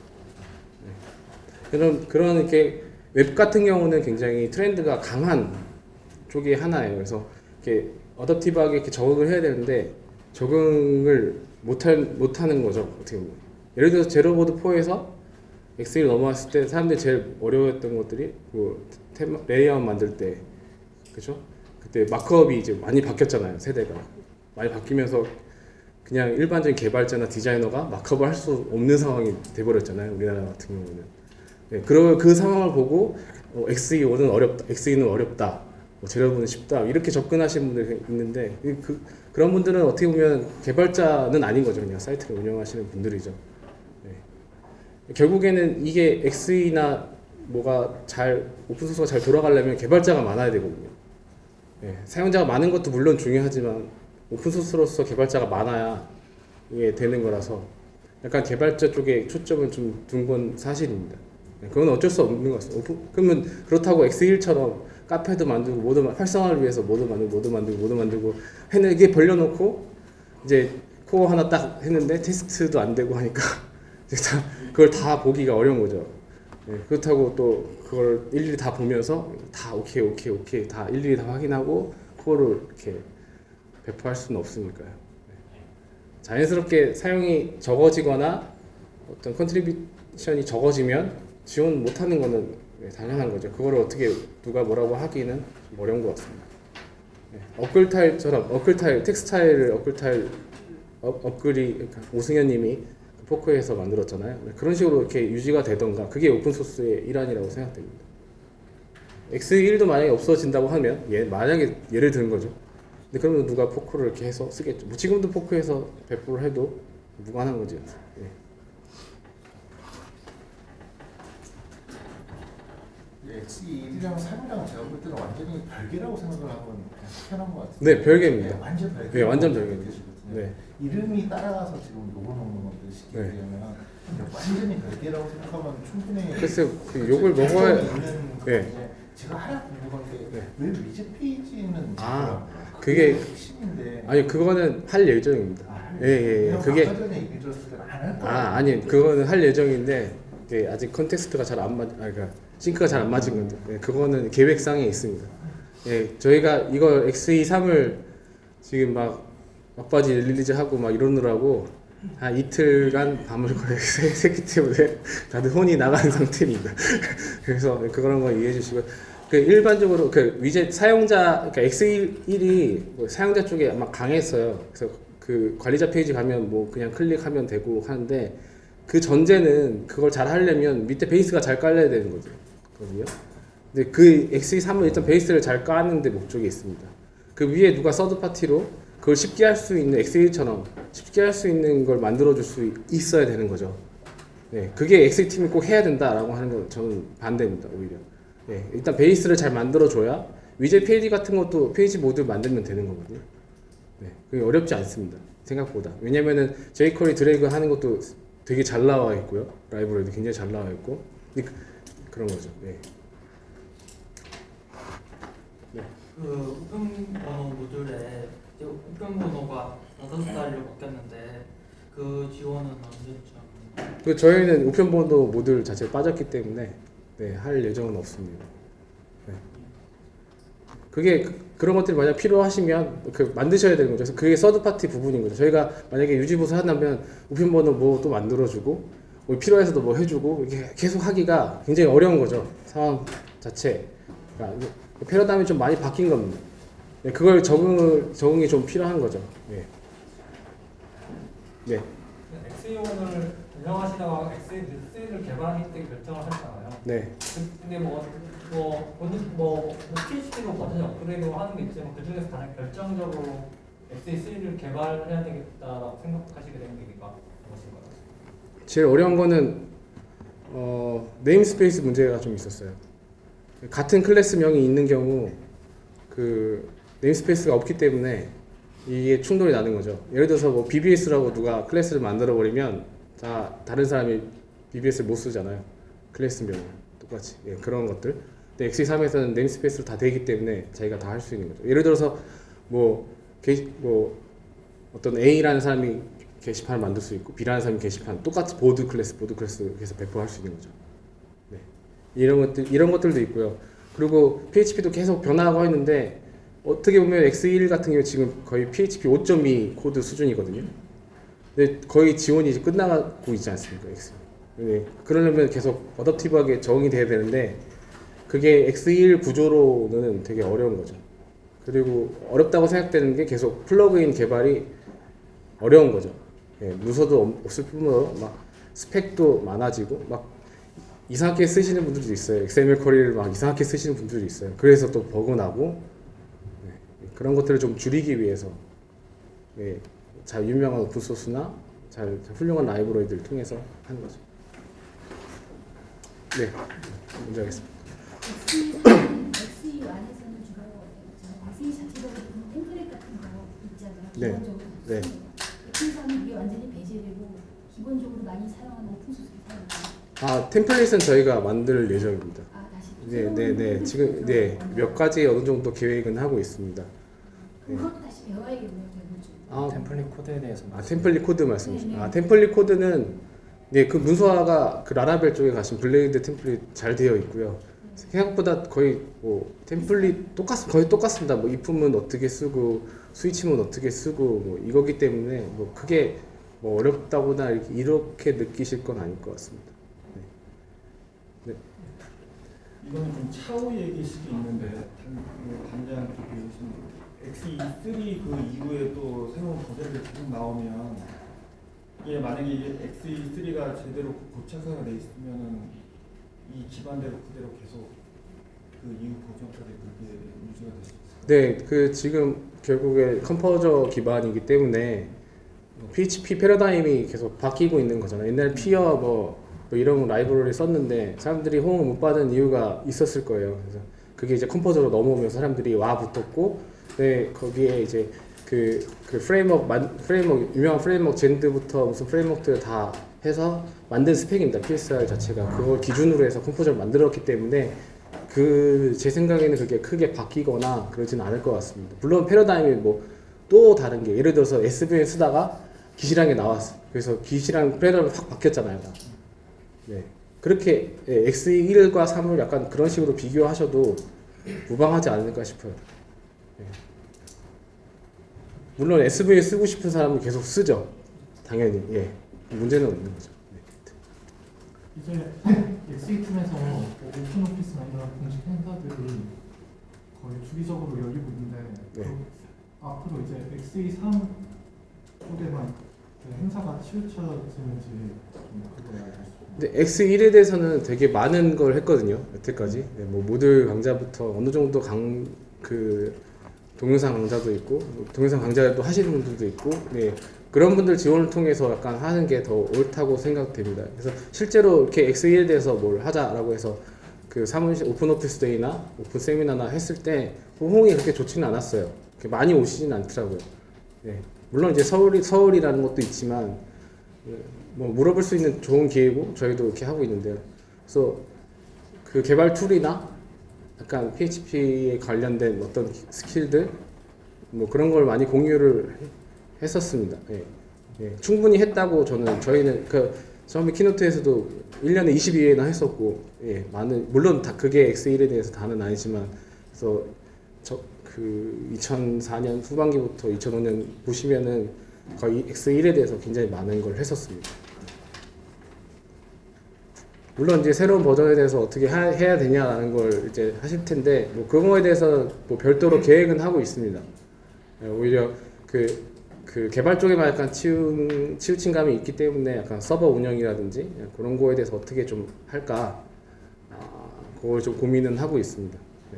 네. 그런 이렇게 웹 같은 경우는 굉장히 트렌드가 강한 쪽이 하나예요. 그래서 이렇게 어댑티브하게 이렇게 적응을 해야 되는데 적응을 못하는 거죠. 어떻게 보면. 예를 들어서 제로보드 4에서 XE로 넘어왔을 때 사람들이 제일 어려웠던 것들이 그 레이아웃 만들 때 그죠? 그때 마크업이 이제 많이 바뀌었잖아요. 세대가 많이 바뀌면서 그냥 일반적인 개발자나 디자이너가 마크업을 할 수 없는 상황이 돼버렸잖아요. 우리나라 같은 경우는. 네, 그 상황을 보고 XE1은 어렵다, XE는 어렵다, 제로보드는 쉽다 이렇게 접근하시는 분들이 있는데 그런 분들은 어떻게 보면 개발자는 아닌 거죠. 그냥 사이트를 운영하시는 분들이죠. 네. 결국에는 이게 XE나 뭐가 오픈소스가 잘 돌아가려면 개발자가 많아야 되거든요. 네. 사용자가 많은 것도 물론 중요하지만 오픈소스로서 개발자가 많아야 이게 되는 거라서 약간 개발자 쪽에 초점을 좀 둔 건 사실입니다. 네. 그건 어쩔 수 없는 것 같습니다. 그러면 그렇다고 XE1처럼 카페도 만들고 활성화를 위해서 모두 만들고 했는데 이게 벌려놓고 이제 코어 하나 딱 했는데 테스트도 안 되고 하니까 그걸 다 보기가 어려운 거죠. 네, 그렇다고 또 그걸 일일이 다 보면서 다 오케이 다 일일이 다 확인하고 코어를 이렇게 배포할 수는 없으니까요. 네. 자연스럽게 사용이 적어지거나 어떤 컨트리뷰션이 적어지면 지원 못하는 거는 당연한 거죠. 그거를 어떻게 누가 뭐라고 하기는 좀 어려운 것 같습니다. 네. 어글타일처럼 텍스타일 어글타일 업글이 그러니까 오승현님이 포크에서 만들었잖아요. 그런 식으로 이렇게 유지가 되던가 그게 오픈소스의 일환이라고 생각됩니다. XE1도 만약에 없어진다고 하면 만약에 예를 드는 거죠. 근데 그러면 누가 포크를 이렇게 해서 쓰겠죠. 뭐 지금도 포크에서 배포를 해도 무관한 거지. XE1이랑 3이랑 제가 볼 때는 완전히 별개라고 생각을 하면 그냥 편한 것 같아요. 네, 별개입니다. 네, 완전 별개. 네, 완전 별개입니다. 네. 이름이 따라가서 지금 욕을 먹는 건데 쉽게 네. 얘기하면 완전히 별개라고 생각하면 충분히 글쎄요, 그 욕을 먹어야. 있는 네. 건데 제가 하나 궁금한 게 네. 왜 위즈 페이지는 그게 핵심인데 아니 그거는 할 예정입니다. 예. 그게 아까 전에 얘기 들었을 때는 안 할 거야. 아니 그거는 할 예정인데 이게 아직 컨텍스트가 잘 안 맞, 그러니까 싱크가 잘 안 맞은 건데 예, 그거는 계획상에 있습니다. 예, 저희가 이거 XE3을 지금 막 막바지 릴리즈하고 막 이러느라고 한 이틀간 밤을 거의 새기 때문에 다들 혼이 나간 상태입니다. 그래서 그런 거 이해해 주시고 그 일반적으로 그 위젯 사용자 그러니까 XE1이 뭐 사용자 쪽에 아마 강했어요. 그래서 그 관리자 페이지 가면 뭐 그냥 클릭하면 되고 하는데 그 전제는 그걸 잘 하려면 밑에 베이스가 잘 깔려야 되는 거거든요. 근데 그 XE3은 일단 베이스를 잘 까는 데 목적이 있습니다. 그 위에 누가 서드 파티로 그걸 쉽게 할 수 있는 XE1처럼 쉽게 할 수 있는 걸 만들어 줄 수 있어야 되는 거죠. 네, 그게 XE 팀이 꼭 해야 된다라고 하는 건 저는 반대입니다, 오히려. 네, 일단 베이스를 잘 만들어 줘야 위젯 페이지 같은 것도 페이지 모듈 만들면 되는 거거든요. 네, 그게 어렵지 않습니다. 생각보다. 왜냐면은 jQuery 드래그 하는 것도 되게 잘 나와 있고요. 라이브러리도 굉장히 잘 나와 있고 그런 거죠. 네. 그 우편번호 모듈에 이제 우편번호가 5달로 바뀌었는데 그 지원은 언제쯤? 그 저희는 우편번호 모듈 자체에 빠졌기 때문에 네, 할 예정은 없습니다. 네. 그게 그런 것들이 만약 필요하시면 그 만드셔야 되는 거죠. 그래서 그게 서드 파티 부분인 거죠. 저희가 만약에 유지보수 한다면 우편번호 뭐 또 만들어주고 뭐 필요해서도 뭐 해주고 이렇게 계속 하기가 굉장히 어려운 거죠. 상황 자체. 그러니까 패러다임이 좀 많이 바뀐 겁니다. 네, 그걸 적응이 좀 필요한 거죠. 네. 네. XE1을 운영하시다가 XE3를 개발하기 때 결정을 하셨잖아요. 네. 근데 PHP로 버전 업그레이드 하는 게 있지만 그 중에서 가장 결정적으로 XE3를 개발해야 되겠다라고 생각하시게 된 계기가 무엇인가요? 제일 어려운 거는 네임스페이스 문제가 좀 있었어요. 같은 클래스명이 있는 경우 그 네임스페이스가 없기 때문에 이게 충돌이 나는 거죠. 예를 들어서 뭐 BBS라고 누가 클래스를 만들어 버리면 다른 사람이 BBS를 못 쓰잖아요. 클래스명을 똑같이. 예, 그런 것들. 근데 XE3에서는 네임스페이스로 다 되기 때문에 자기가 다 할 수 있는 거죠. 예를 들어서 뭐 어떤 A라는 사람이 게시판을 만들 수 있고 B라는 사람이 게시판 똑같이 보드 클래스 해서 배포할 수 있는 거죠. 네. 이런 것들도 있고요. 그리고 PHP도 계속 변화하고 있는데 어떻게 보면 XE1 같은 경우 지금 거의 PHP 5.2 코드 수준이거든요. 근데 거의 지원이 이제 끝나고 있지 않습니까? 네. 그러려면 계속 어댑티브하게 적응이 돼야 되는데 그게 XE1 구조로는 되게 어려운 거죠. 그리고 어렵다고 생각되는 게 계속 플러그인 개발이 어려운 거죠. 예, 문서도 없을 뿐더러 막 스펙도 많아지고 막 이상하게 쓰시는 분들도 있어요. XML 쿼리를 막 이상하게 쓰시는 분들도 있어요. 그래서 또 버그 나고 그런 것들을 좀 줄이기 위해서 잘 유명한 오픈소스나 잘 훌륭한 라이브러리들을 통해서 하는 거죠. 네, 먼저 하겠습니다. XE 안에서는 주로 XE 자체적으로 템플릿 같은 거 있잖아요. 네. 기본적으로. 네. 엑스에서는 이게 완전히 배제되고 기본적으로 많이 사용하는 오픈소스 사용해요. 템플릿은 저희가 만들 예정입니다. 다시. 네. 지금 몇 가지 어느 정도 계획은 하고 있습니다. 그것도 다시 배워야겠네요. 템플릿 코드에 대해서 템플릿 코드 말씀이시죠. 네. 템플릿 코드는 그 문서화가 그 라라벨 쪽에 가시면 블레이드 템플릿 잘 되어 있고요. 생각보다 거의 뭐 템플릿 거의 똑같습니다. 뭐 if문 어떻게 쓰고 스위치문 어떻게 쓰고 뭐 이거기 때문에 뭐 크게 뭐 어렵다거나 이렇게 느끼실 건 아닐 것 같습니다. 네. 이거는 좀 차후 얘기일 수도 있는데 단장님께서 XE3 그 이후에 또 새로운 버전이 계속 나오면 이게 만약에 XE3가 제대로 고착화가 돼 있으면은 이 기반대로 그대로 계속 그 이후 버전까지 그렇게 유지가 될 수 있어요. 네, 그 지금 결국에 컴포저 기반이기 때문에 PHP 패러다임이 계속 바뀌고 있는 거잖아요. 옛날 피어 뭐 이런 라이브러리 썼는데 사람들이 호응을 못 받은 이유가 있었을 거예요. 그래서 그게 이제 컴포저로 넘어오면서 사람들이 와 붙었고, 거기에 이제 프레임워크 유명한 프레임워크 젠드부터 무슨 프레임워크들 다 해서 만든 스펙입니다. PSR 자체가 그걸 기준으로 해서 컴포저를 만들었기 때문에 제 생각에는 그게 크게 바뀌거나 그러진 않을 것 같습니다. 물론 패러다임이 뭐 또 다른 게 예를 들어서 SVN 쓰다가 기시란 게 나왔어. 그래서 기시랑 패러다임이 확 바뀌었잖아요. 네. 그렇게 XE1과 3을 약간 그런 식으로 비교하셔도 무방하지 않을까 싶어요. 네. 물론 SVN 쓰고 싶은 사람은 계속 쓰죠. 당연히. 예. 문제는 없는 거죠. 네. 이제 XE2에서 오픈 오피스나 이런 공식 행사들이 거의 주기적으로 열리고 있는데 네. 앞으로 이제 XE3 쪽에만 행사가 치우쳐지는지 그거 알고 싶습니다. 근데 X1에 대해서는 되게 많은 걸 했거든요. 여태까지. 네, 뭐 모듈 강좌부터 어느 정도 동영상 강좌도 있고 동영상 강좌도 하시는 분들도 있고 네, 그런 분들 지원을 통해서 약간 하는 게 더 옳다고 생각됩니다. 그래서 실제로 이렇게 X1에 대해서 뭘 하자라고 해서 그 사무실 오픈 오피스 데이나 오픈 세미나나 했을 때 호응이 그렇게 좋지는 않았어요. 그렇게 많이 오시진 않더라고요. 네. 물론 이제 서울이라는 것도 있지만 뭐 물어볼 수 있는 좋은 기회고 저희도 이렇게 하고 있는데요. 그래서 그 개발 툴이나 약간 PHP에 관련된 어떤 스킬들 뭐 그런 걸 많이 공유를 했었습니다. 예. 예. 충분히 했다고 저희는 그 처음에 키노트에서도 1년에 22회나 했었고 예. 물론 다 그게 X1에 대해서 다는 아니지만 그래서 2004년 후반기부터 2005년 보시면은 거의 X1에 대해서 굉장히 많은 걸 했었습니다. 물론 이제 새로운 버전에 대해서 어떻게 해야 되냐라는 걸 이제 하실 텐데 뭐 그런 거에 대해서 뭐 별도로 계획은 하고 있습니다. 오히려 그 개발 쪽에만 약간 치우친 감이 있기 때문에 약간 서버 운영이라든지 그런 거에 대해서 어떻게 좀 할까 그걸 좀 고민은 하고 있습니다. 네.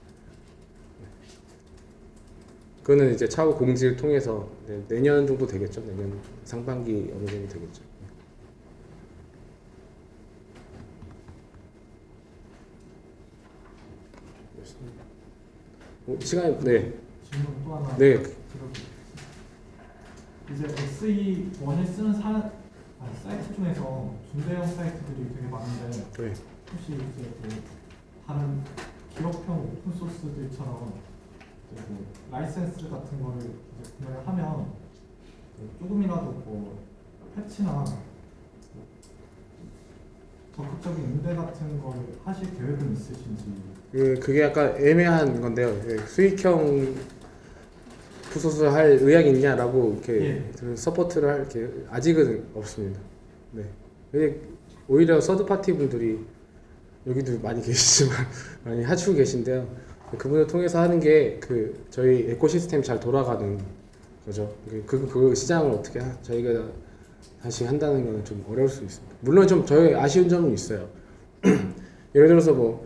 그거는 이제 차후 공지를 통해서 내년 정도 되겠죠. 내년 상반기 어느 정도 되겠죠. 시간이 네. 질문 또 하나 네. 이제 XE1을 쓰는 사이트 중에서 중대형 사이트들이 되게 많은데 네. 혹시 이제 다른 기업형 오픈 소스들처럼 라이센스 같은 거를 이제 구매를 하면 조금이라도 패치나 적극적인 응대 같은 걸 하실 계획은 있으신지? 그게 약간 애매한 건데요. 수익형 푸소스를 할 의향이 있냐라고 이렇게 서포트를 할 게 아직은 없습니다. 네. 오히려 서드 파티 분들이 여기도 많이 계시지만 많이 하시고 계신데요. 그분을 통해서 하는 게 저희 에코시스템이 잘 돌아가는 거죠. 그 시장을 어떻게 저희가 다시 한다는 건 좀 어려울 수 있습니다. 물론 좀 저희 아쉬운 점은 있어요. 예를 들어서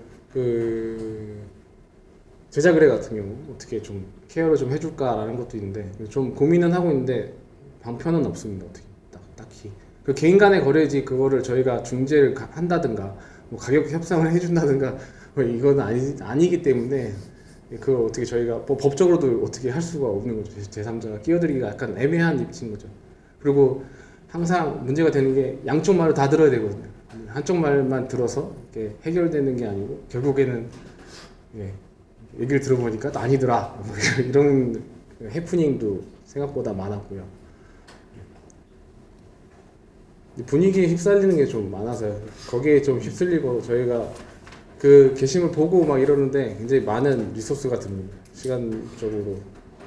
제작 의뢰 같은 경우 어떻게 좀 케어를 좀 해줄까라는 것도 있는데 좀 고민은 하고 있는데 방편은 없습니다. 어떻게 딱히 그 개인 간의 거래지 그거를 저희가 중재를 한다든가 뭐 가격 협상을 해준다든가 이건 아니기 때문에 그걸 어떻게 저희가 법적으로도 어떻게 할 수가 없는 거죠. 제3자가 끼어들기가 약간 애매한 입지인 거죠. 그리고 항상 문제가 되는 게 양쪽 말을 다 들어야 되거든요. 한쪽 말만 들어서 이렇게 해결되는 게 아니고 결국에는 얘기를 들어보니까 또 아니더라 이런 해프닝도 생각보다 많았고요. 분위기에 휩쓸리는 게 좀 많아서요. 거기에 좀 휩쓸리고 저희가 그 게시물 보고 막 이러는데 굉장히 많은 리소스가 듭니다. 시간적으로.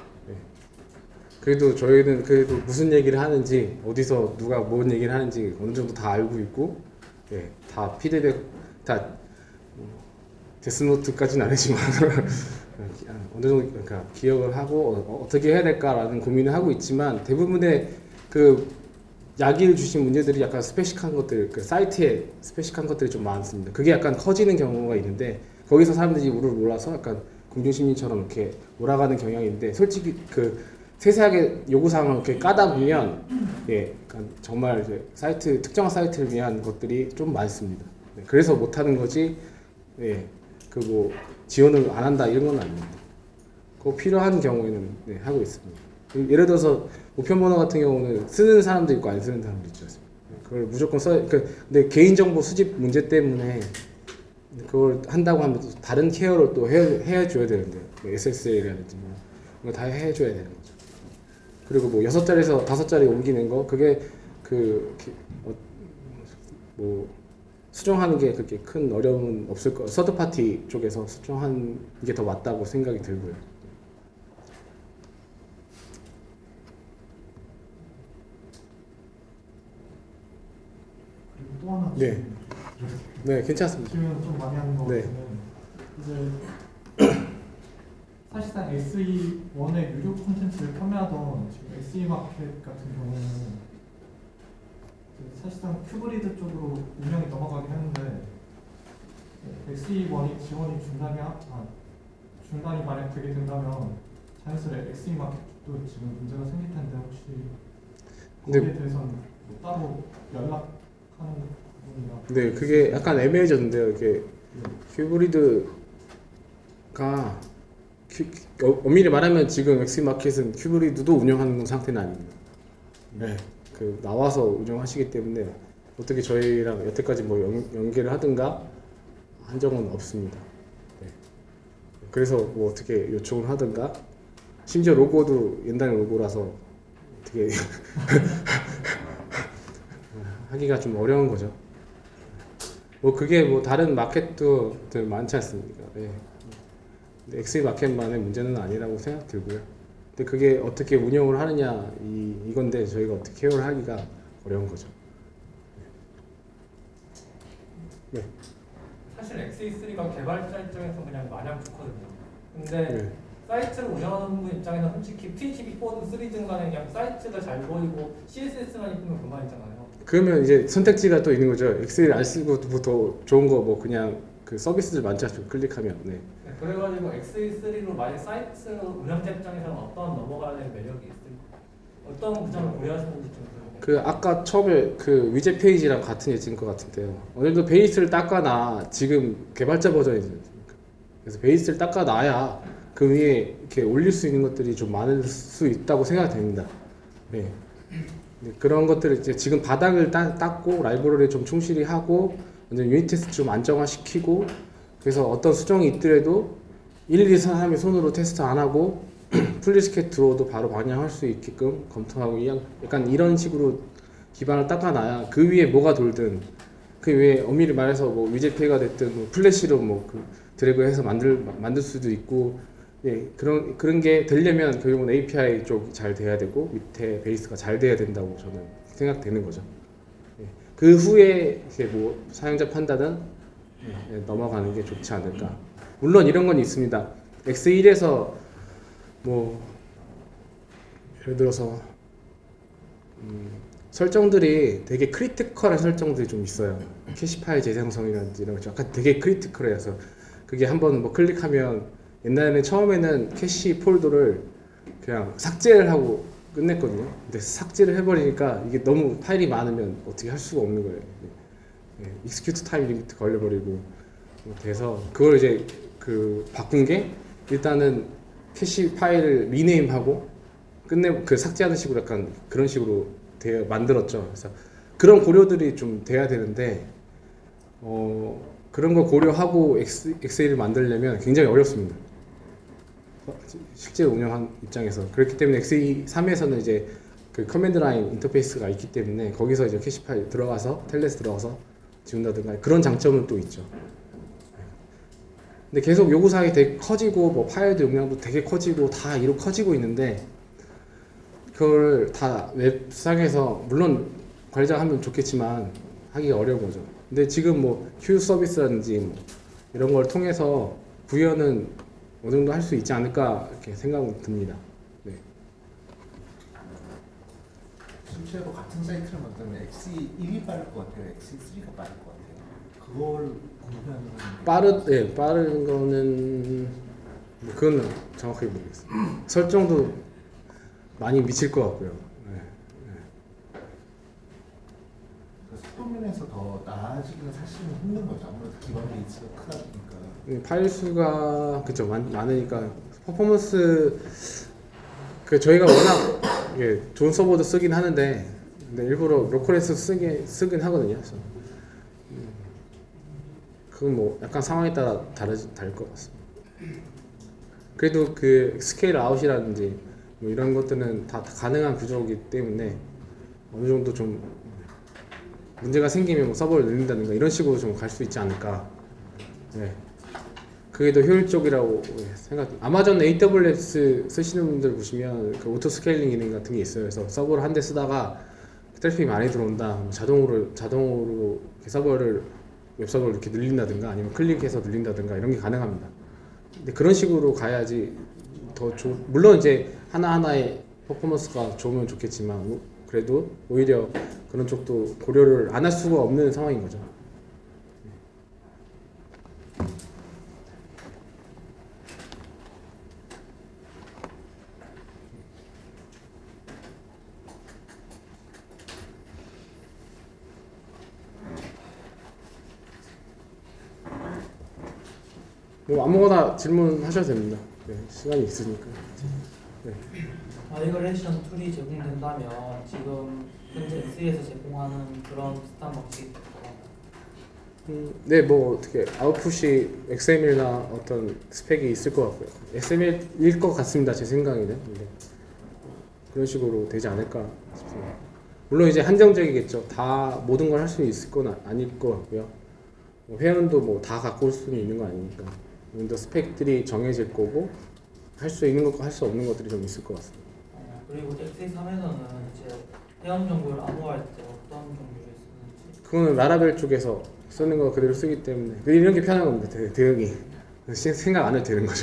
그래도 저희는 무슨 얘기를 하는지 어디서 누가 뭔 얘기를 하는지 어느 정도 다 알고 있고 다 피드백 다 데스노트까지는 아니지만 어느 정도 그러니까 기억을 하고 어떻게 해야 될까라는 고민을 하고 있지만 대부분의 야기를 주신 문제들이 약간 스페시한 것들, 사이트에 스페시한 것들이 좀 많습니다. 그게 약간 커지는 경우가 있는데 거기서 사람들이 우를 몰라서 약간 공중심리처럼 이렇게 몰아가는 경향이 있는데 솔직히 세세하게 요구사항을 이렇게 까다 보면 약간 정말 이제 특정한 사이트를 위한 것들이 좀 많습니다. 그래서 못하는 거지 지원을 안 한다 이런 건 아닙니다. 꼭 필요한 경우에는 하고 있습니다. 예를 들어서 우편 번호 같은 경우는 쓰는 사람도 있고 안 쓰는 사람도 있죠. 그걸 무조건 근데 개인정보 수집 문제 때문에 그걸 한다고 하면 또 다른 케어를 또 해줘야 되는데 뭐 SSL이라든지 뭐 다 해줘야 되는 거죠. 그리고 뭐 6자리에서 5자리 옮기는 거 그게 뭐 수정하는 게 그렇게 큰 어려움은 없을 거. 서드 파티 쪽에서 수정하는 게 더 맞다고 생각이 들고요. 그리고 또 하나 네. 네, 괜찮습니다. 질문 좀 많이 하는 것 네. 같으면 이제 사실상 SE1의 유료 콘텐츠를 판매하던 지금 SE 마켓 같은 경우는 이제 사실상 큐브리드 쪽으로 운영이 넘어가긴 했는데 SE1이 지원이 중단이 만약 되게 된다면 자연스레 SE 마켓도 지금 문제가 생길 텐데 혹시 거기에 대해서는 뭐 따로 연락하는 부분이나 네, 그게 약간 애매해졌는데요. 이게 큐브리드가 엄밀히 말하면 지금 엑스마켓은 큐브리드도 운영하는 상태는 아닙니다. 네, 그 나와서 운영하시기 때문에 어떻게 저희랑 여태까지 뭐 연계를 하든가 한 적은 없습니다. 네. 그래서 뭐 어떻게 요청을 하든가 심지어 로고도 옛날 로고라서 어떻게 하기가 좀 어려운 거죠. 뭐 그게 뭐 다른 마켓도 많지 않습니까? 네. 엑스 마켓만의 문제는 아니라고 생각 들고요. 근데 그게 어떻게 운영을 하느냐 이건데 저희가 어떻게 케어를 하기가 어려운 거죠. 네. 사실 XE3가 개발자 입장에서 그냥 마냥 좋거든요. 근데 네. 사이트를 운영하는 분 입장에서 솔직히 PHP4든 3든 간에 그냥 사이트가 잘 보이고 CSS만 이쁘면 그만이잖아요. 그러면 이제 선택지가 또 있는 거죠. 엑셀 안 쓰고 더 좋은 거 뭐 그냥 그 서비스들 많지 않습니까? 클릭하면. 네. 네, 그래가지고 XE3로 만약 사이트 운영자 입장에서는 어떤 넘어가는 매력이 있을까? 어떤 그 점을 고려하시는지 좀 궁금해요. 그 아까 처음에 그 위젯 페이지랑 같은 예지인 것 같은데요. 어느 정도 베이스를 닦아놔. 지금 개발자 버전이지 않습니까? 그래서 베이스를 닦아놔야 그 위에 이렇게 올릴 수 있는 것들이 좀 많을 수 있다고 생각됩니다. 네. 네, 그런 것들을 이제 지금 바닥을 닦고 라이브러리 좀 충실히 하고 완전 유닛 테스트 좀 안정화시키고 그래서 어떤 수정이 있더라도 1, 2, 3의 손으로 테스트 안 하고 플리스켓 들어오도 바로 반영할 수 있게끔 검토하고 약간 이런 식으로 기반을 닦아놔야 그 위에 뭐가 돌든 그 위에 엄밀히 말해서 뭐 위젯페이가 됐든 뭐 플래시로 뭐 그 드래그해서 만들 수도 있고 예, 그런 게 되려면 결국은 API 쪽이 잘 돼야 되고 밑에 베이스가 잘 돼야 된다고 저는 생각되는 거죠. 예, 그 후에 이제 뭐 사용자 판단은 예, 넘어가는 게 좋지 않을까. 물론 이런 건 있습니다. X1에서 뭐 예를 들어서 설정들이 되게 크리티컬한 설정들이 좀 있어요. 캐시 파일 재생성이라든지 이런 거 약간 되게 크리티컬해서 그게 한번 뭐 클릭하면 옛날에는 처음에는 캐시 폴더를 그냥 삭제를 하고 끝냈거든요. 근데 삭제를 해버리니까 이게 너무 파일이 많으면 어떻게 할 수가 없는 거예요. 익스큐트 타임 리미트 걸려버리고 돼서 그걸 이제 그 바꾼 게 일단은 캐시 파일을 리네임하고 그 삭제하는 식으로 약간 그런 식으로 만들었죠. 그래서 그런 고려들이 좀 돼야 되는데 그런 거 고려하고 엑셀을 만들려면 굉장히 어렵습니다. 실제 운영한 입장에서 그렇기 때문에 XE3에서는 이제 그 커맨드 라인 인터페이스가 있기 때문에 거기서 이제 캐시 파일 들어가서 텔넷 들어가서 지운다든가 그런 장점은 또 있죠. 근데 계속 요구사항이 되게 커지고 뭐 파일도 용량도 되게 커지고 다 이로 커지고 있는데 그걸 다 웹상에서 물론 관리자가 하면 좋겠지만 하기가 어려운 거죠. 근데 지금 뭐 큐 서비스라든지 뭐 이런 걸 통해서 구현은 어느 정도 할 수 있지 않을까 이렇게 생각은 듭니다. 네. 실제로 같은 사이트를 만들면 X1이 빠를 것 같아요. X3가 빠를 것 같아요. 그걸 공유하는 건 빠른 거는 뭐 그건 정확하게 모르겠어요. 설정도 많이 미칠 것 같고요. 속도면에서 더 나아지기는 사실은 힘든 거죠. 아무래도 기반 베이스가 크다 보니까. 파일 수가 그쵸 많으니까 퍼포먼스 그 저희가 워낙 좋은 서버도 쓰긴 하는데 근데 일부러 로컬에서 쓰긴 하거든요. 그래서 그건 뭐 약간 상황에 따라 다를 것 같습니다. 그래도 그 스케일 아웃이라든지 뭐 이런 것들은 다 가능한 구조이기 때문에 어느 정도 좀 문제가 생기면 뭐 서버를 늘린다든가 이런 식으로 좀 갈 수 있지 않을까. 네. 그게 더 효율적이라고 생각. 아마존 AWS 쓰시는 분들 보시면 그 오토 스케일링 기능 같은 게 있어요. 그래서 서버를 한 대 쓰다가 트래픽이 많이 들어온다. 자동으로 이렇게 웹서버를 이렇게 늘린다든가 아니면 클릭해서 늘린다든가 이런 게 가능합니다. 근데 그런 식으로 가야지 물론 이제 하나하나의 퍼포먼스가 좋으면 좋겠지만 그래도 오히려 그런 쪽도 고려를 안 할 수가 없는 상황인 거죠. 뭐 아무거나 질문하셔도 됩니다. 네, 시간이 있으니까. 네. 마이그레이션 툴이 제공된다면 지금 현재 XE에서 제공하는 그런 비슷한 방식이 될 것 같나요? 네, 뭐 어떻게 아웃풋이 XML이나 어떤 스펙이 있을 것 같고요. XML일 것 같습니다. 제 생각에는. 네. 그런 식으로 되지 않을까 싶습니다. 물론 이제 한정적이겠죠. 다 모든 걸 할 수 있을 건 아닐 것 같고요. 회원도 뭐 다 갖고 올 수는 있는 거 아니니까. 더 스펙들이 정해질 거고 할 수 있는 것과 할 수 없는 것들이 좀 있을 것 같습니다. 그리고 XE3에서는 이제 회원 정보를 암호화할 때 어떤 종류를 쓰는지 그거는 라라벨 쪽에서 쓰는 거 그대로 쓰기 때문에 이런 게 편한 겁니다. 대응이 생각 안 해도 되는 거죠.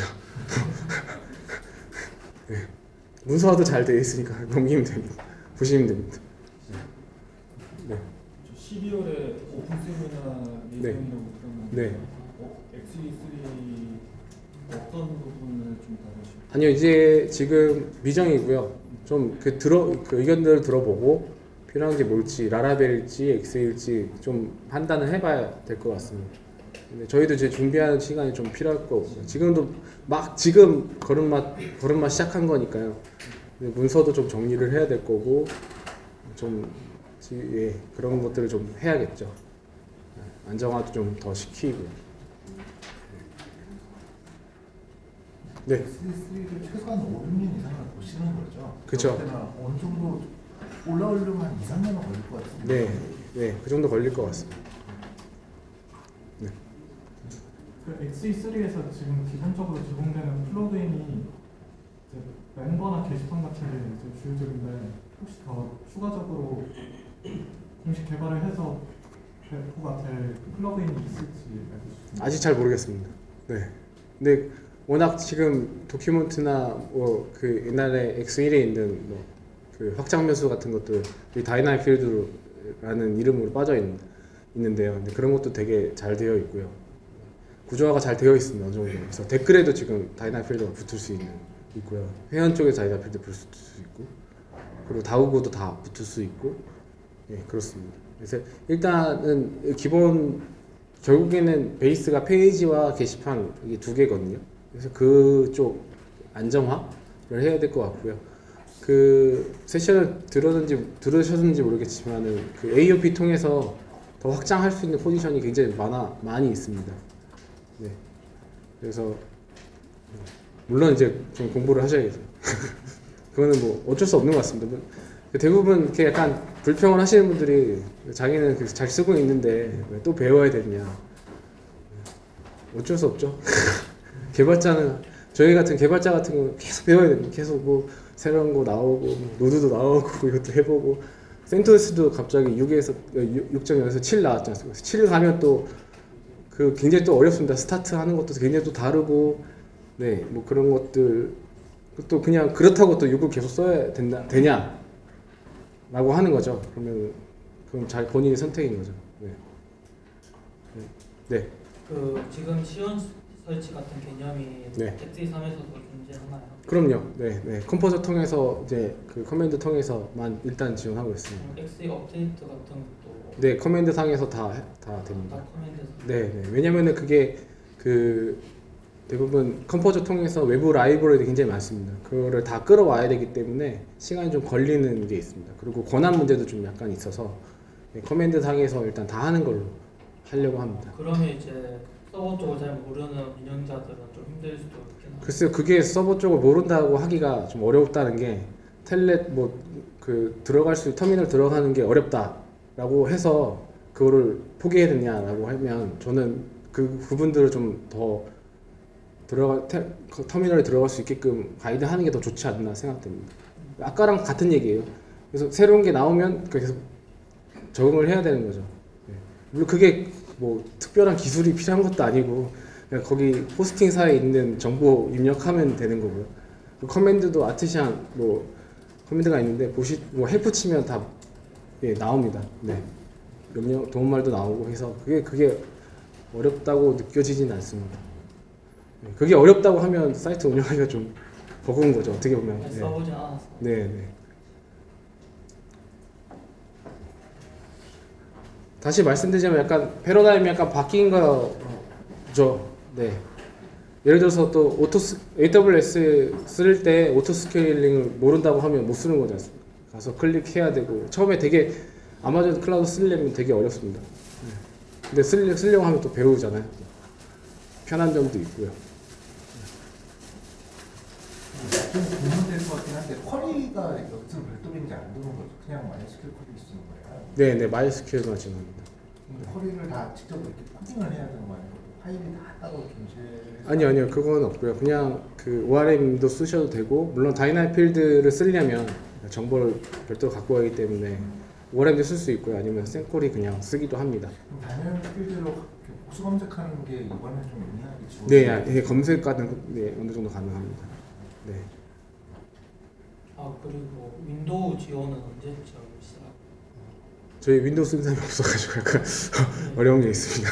네. 문서화도 잘 되어 있으니까 넘기면 됩니다. 보시면 됩니다. 네. 12월에 오픈 세미나 예정이라고 들었는데 네. XE3 어떤 부분을 좀 다루시죠? 아니요, 이제 지금 미정이고요. 좀 그 의견들을 들어보고 필요한 게 뭘지 라라벨일지 XE일지 좀 판단을 해봐야 될 것 같습니다. 근데 저희도 이제 준비하는 시간이 좀 필요할 거고 지금도 지금 걸음마 시작한 거니까요. 문서도 좀 정리를 해야 될 거고 좀 그런 것들을 좀 해야겠죠. 안정화도 좀 더 시키고요. 네. XE3를 최소한 5, 6년 이상을 보시는 거죠. 그렇죠. 어느 정도 올라오려면 한 2, 3년은 걸릴 것 같습니다. 네, 그 정도 걸릴 것 같습니다. 네. 그 XE3에서 지금 기본적으로 제공되는 플러그인이 이제 멤버나 게시판 같은 게 이제 주요적인데 혹시 더 추가적으로 공식 개발을 해서 배포가 될 플러그인이 있을지 알고 싶습니다. 아직 잘 모르겠습니다. 네. 근데 워낙 지금 도큐먼트나 뭐 그 옛날에 X1에 있는 뭐 그 확장 묘수 같은 것들 다이나믹 필드라는 이름으로 빠져 있는데요. 근데 그런 것도 되게 잘 되어 있고요. 구조화가 잘 되어 있습니다. 어느 정도. 그래서 댓글에도 지금 다이나믹 필드가 붙을 수 있고요. 회원 쪽에 다이나믹 필드 붙을 수 있고, 그리고 다우고도 다 붙을 수 있고, 예, 그렇습니다. 그래서 일단은 결국에는 베이스가 페이지와 게시판 이게 두 개거든요. 그래서 그쪽 안정화를 해야 될 것 같고요. 그 세션을 들으셨는지 모르겠지만은 그 AOP 통해서 더 확장할 수 있는 포지션이 굉장히 많이 있습니다. 네. 그래서 물론 이제 좀 공부를 하셔야겠죠. 그거는 뭐 어쩔 수 없는 것 같습니다. 대부분 이렇게 약간 불평을 하시는 분들이 자기는 잘 쓰고 있는데 왜 또 배워야 되냐. 어쩔 수 없죠. 저희 같은 개발자 같은 경우는 계속 배워야 됩니다. 계속 뭐 새로운 거 나오고 노드도 나오고 이것도 해보고 센토스도 갑자기 6.0에서 7 나왔지 않습니까? 7 가면 또 그 굉장히 또 어렵습니다. 스타트 하는 것도 굉장히 또 다르고 네, 뭐 그런 것들 또 그냥 그렇다고 또 6을 계속 써야 되냐 라고 하는 거죠. 그러면 그럼 본인의 선택인 거죠. 네. 네. 그 지금 시연 설치 같은 개념이 네. XE3에서도 존재하나요? 그럼요. 네. 컴포저 통해서 이제 그 커맨드 통해서만 일단 지원하고 있습니다. XE 업데이트 같은 것도 네, 커맨드 상에서 다 됩니다. 다 커맨드에서. 네. 왜냐면은 그게 그 대부분 컴포저 통해서 외부 라이브러리들이 굉장히 많습니다. 그거를 다 끌어와야 되기 때문에 시간이 좀 걸리는 게 있습니다. 그리고 권한 문제도 좀 약간 있어서 커맨드 상에서 일단 다 하는 걸로 하려고 합니다. 그러면 이제 서버 쪽을 잘 모르는 운영자들은 좀 힘들 수도 있겠네요. 글쎄요, 그게 서버 쪽을 모른다고 하기가 좀 어렵다는 게 텔넷 들어갈 수 터미널 들어가는 게 어렵다라고 해서 그거를 포기해야 되냐라고 하면 저는 그 부분들을 좀 더 터미널에 들어갈 수 있게끔 가이드 하는 게 더 좋지 않나 생각됩니다. 아까랑 같은 얘기예요. 그래서 새로운 게 나오면 계속 적응을 해야 되는 거죠. 물론 그게 뭐 특별한 기술이 필요한 것도 아니고 그냥 거기 호스팅사에 있는 정보 입력하면 되는 거고요. 그 커맨드도 아티시안 뭐 커맨드가 있는데 뭐 헬프 치면 다 나옵니다. 네. 명령 도움말도 나오고 해서 그게 어렵다고 느껴지진 않습니다. 그게 어렵다고 하면 사이트 운영하기가 좀 버거운 거죠. 어떻게 보면. 네. 써보진 않았어. 네. 다시 말씀드리자면 약간 패러다임이 약간 바뀐 거죠. 네. 예를 들어서 또 AWS 쓸 때 오토 스케일링을 모른다고 하면 못 쓰는 거지 않습니까? 가서 클릭해야 되고 처음에 되게 아마존 클라우드 쓰려면 되게 어렵습니다. 근데 쓰려고 하면 또 배우잖아요. 편한 점도 있고요. 좀 고민될 것 같긴 한데 쿼리가 여기서 별도인지 안 되는 거죠? 그냥 MySQL 쿼리 쓰는 거예요? 네, MySQL만 지금 합니다. 근데 쿼리를 다 직접 이렇게 코딩을 해야 되는 거 아니에요? 파일이 다 따로 존재해서 아니요, 그건 없고요. 그냥 그 ORM도 쓰셔도 되고 물론 다이나믹 필드를 쓰려면 정보를 별도로 갖고 가기 때문에 ORM도 쓸 수 있고요. 아니면 생콜이 그냥 쓰기도 합니다. 그럼 다이나믹 필드로 복수 검색하는 게 이번에 좀 용이하게 지원. 네, 검색까지는 어느 정도 가능합니다. 네. 그리고 윈도우 지원은 언제 지원합시다? 저희 윈도우 쓰는 사람이 없어가지고 약간 어려운 게 있습니다.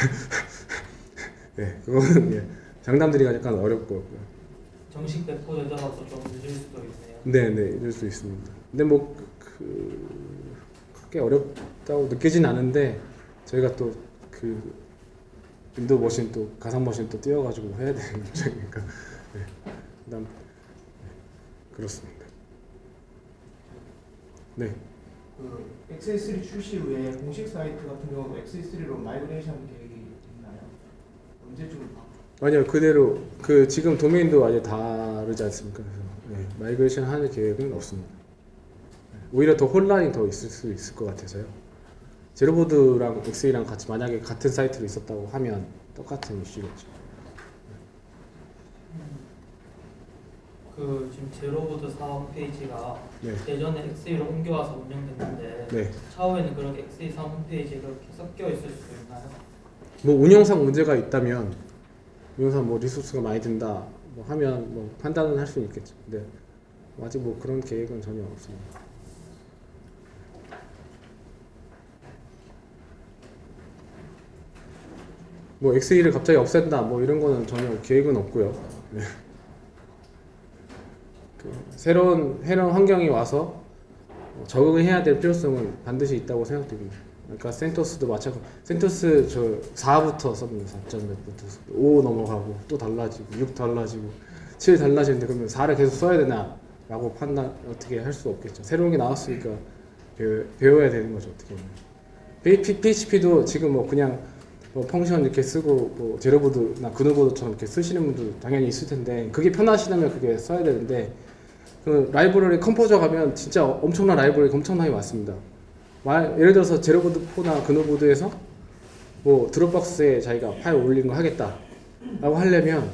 네, 그거는 장담드리기가 약간 어렵고요. 정식 배포되더라도 좀 늦을 수도 있네요. 네, 늦을 수 있습니다. 근데 뭐 그렇게 어렵다고 느끼진 않은데 저희가 또 그 윈도우 머신 또 가상 머신 또 띄워가지고 해야 되는 입장이니까. 네. 그다음 그렇습니다. 네. 그 XA3 출시 후에 공식 사이트 같은 경우도 XA3로 마이그레이션 계획이 있나요? 언제쯤? 아니요, 그대로 지금 도메인도 아예 다르지 않습니까? 그래서 마이그레이션 하는 계획은 없습니다. 오히려 더 혼란이 더 있을 수 있을 것 같아서요. 제로보드랑 XA랑 같이 만약에 같은 사이트로 있었다고 하면 똑같은 이슈겠죠. 지금 제로보드 사업 페이지가 네. 예전에 XA로 옮겨와서 운영됐는데 네. 차후에는 그런 XA 사업 홈페이지에 그렇게 섞여 있을 수 있나요? 뭐 운영상 문제가 있다면 운영상 뭐 리소스가 많이 든다 뭐 하면 뭐 판단은 할 수 있겠죠. 근데 아직 뭐 그런 계획은 전혀 없습니다. 뭐 XA를 갑자기 없앤다 뭐 이런 거는 전혀 계획은 없고요. 네. 새로운 환경이 와서 적응해야 될 필요성은 반드시 있다고 생각됩니다. 그러니까 센토스도 마찬가지. 센토스 저 4부터 썼는데 4점 몇부터 5 넘어가고 또 달라지고 6 달라지고 7 달라지는데 그러면 4를 계속 써야 되나라고 판단 어떻게 할 수 없겠죠. 새로운 게 나왔으니까 배워야 되는 거죠. 어떻게 보면. PHP도 지금 뭐 그냥 뭐 펑션 이렇게 쓰고 뭐 제로보드나 그노보드처럼 이렇게 쓰시는 분도 당연히 있을 텐데 그게 편하시다면 그게 써야 되는데 그 라이브러리 컴포저 가면 진짜 엄청난 라이브러리 엄청나게 많습니다. 예를 들어서 제로보드 4나 그노보드에서 뭐 드롭박스에 자기가 파일 올린 거 하겠다 라고 하려면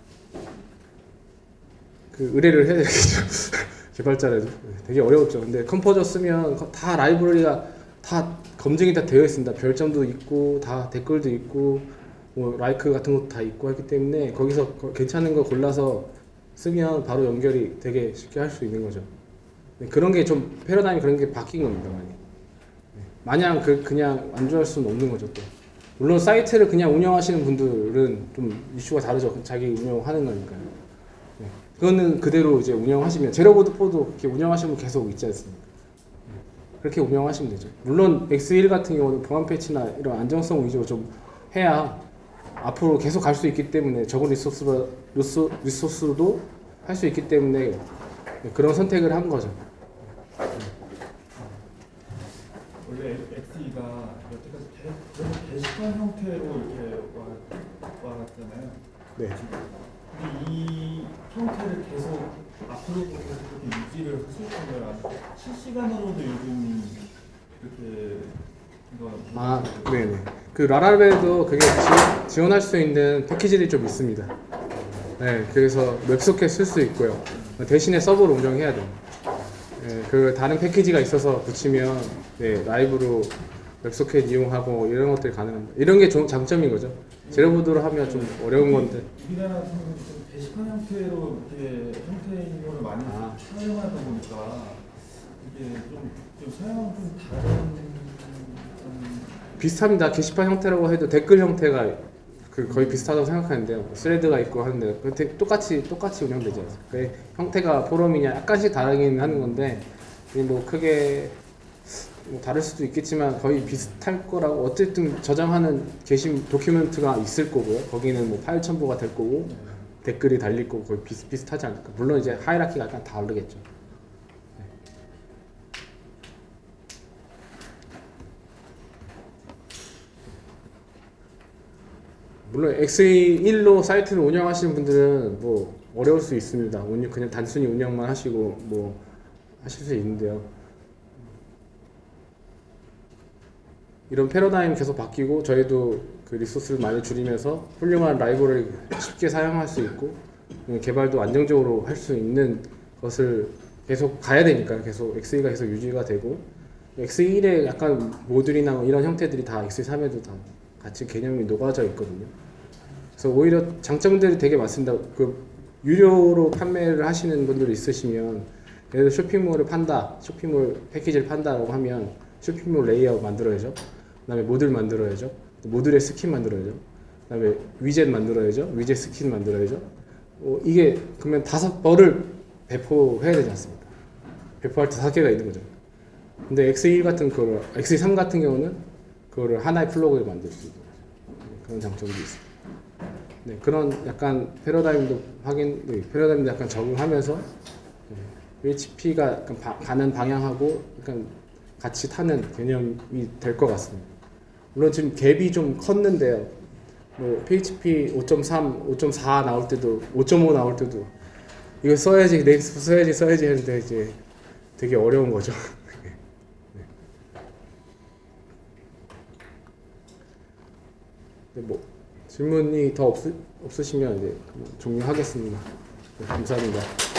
그 의뢰를 해야 되겠죠. 개발자라도 되게 어려웠죠. 근데 컴포저 쓰면 다 라이브러리가 다 검증이 다 되어 있습니다. 별점도 있고 다 댓글도 있고 뭐 라이크 같은 것도 다 있고 하기 때문에 거기서 괜찮은 거 골라서 쓰면 바로 연결이 되게 쉽게 할 수 있는 거죠. 그런 게 좀 패러다임이 그런 게 바뀐 겁니다. 마냥 그냥 안주할 수는 없는 거죠. 또 물론 사이트를 그냥 운영하시는 분들은 좀 이슈가 다르죠. 자기 운영하는 거니까요. 그거는 그대로 이제 운영하시면 제로보드 4도 그렇게 운영하시면 계속 있지 않습니까? 그렇게 운영하시면 되죠. 물론 X1 같은 경우는 보안 패치나 이런 안정성 위주로 좀 해야 앞으로 계속 갈 수 있기 때문에 적은 리소스로도 할 수 있기 때문에 그런 선택을 한 거죠. 원래 XE가 여태까지 게시판 형태로 이렇게 와갔잖아요. 네. 근데 이 형태를 계속 앞으로도 계속 그렇게 유지를 하실 건가요? 실시간으로도 요즘 이렇게 아, 네네. 그 라라벨도 그게 지원할 수 있는 패키지들이 좀 있습니다. 네, 그래서 웹소켓 쓸 수 있고요. 대신에 서버를 운영해야 돼요. 네, 그 다른 패키지가 있어서 붙이면 네, 라이브로 웹소켓 이용하고 이런 것들이 가능합니다. 이런 게 좋은 장점인 거죠. 제로보드로 하면 좀 어려운 건데. 우리나라 같은 경우는 좀 게시판 형태로 이렇게 형태인 거를 많이 사용하다 보니까 이게 좀 사용은 좀 다른 비슷합니다. 게시판 형태라고 해도 댓글 형태가 거의 비슷하다고 생각하는데요. 스레드가 있고 하는데 똑같이 운영되지 않습니까? 그 형태가 포럼이냐 약간씩 다르긴 하는 건데 뭐 크게 뭐 다를 수도 있겠지만 거의 비슷할 거라고. 어쨌든 저장하는 게시 도큐멘트가 있을 거고요. 거기는 뭐 파일 첨부가 될 거고 댓글이 달릴 거고 거의 비슷하지 않을까. 물론 이제 하이라키가 약간 다르겠죠. 물론 XE1로 사이트를 운영하시는 분들은 뭐 어려울 수 있습니다. 그냥 단순히 운영만 하시고 뭐 하실 수 있는데요. 이런 패러다임 계속 바뀌고 저희도 그 리소스를 많이 줄이면서 훌륭한 라이브러리 쉽게 사용할 수 있고 개발도 안정적으로 할 수 있는 것을 계속 가야 되니까 계속 XE가 계속 유지가 되고 XE1에 약간 모듈이나 이런 형태들이 다 XE3에도 다 같이 개념이 녹아져 있거든요. 그래서 오히려 장점들이 되게 많습니다. 그 유료로 판매를 하시는 분들이 있으시면 예를 들어 쇼핑몰을 판다, 쇼핑몰 패키지를 판다라고 하면 쇼핑몰 레이어 만들어야죠. 그다음에 모듈 만들어야죠. 모듈의 스킨 만들어야죠. 그다음에 위젯 만들어야죠. 위젯 스킨 만들어야죠. 이게 그러면 5벌을 배포해야 되지 않습니까? 배포할 때 5개가 있는 거죠. 근데 XE3 같은 경우는 그거를 하나의 플러그를 만들 수 있는 그런 장점도 있습니다. 네, 그런 약간 패러다임도 약간 적응하면서 PHP가 약간 가는 방향하고 약간 같이 타는 개념이 될 것 같습니다. 물론 지금 갭이 좀 컸는데요. 뭐 PHP 5.3, 5.4 나올 때도 5.5 나올 때도 이거 써야지 넥스트 써야지 했는데 이제 되게 어려운 거죠. 뭐 질문이 더 없으시면 이제 종료하겠습니다. 네, 감사합니다.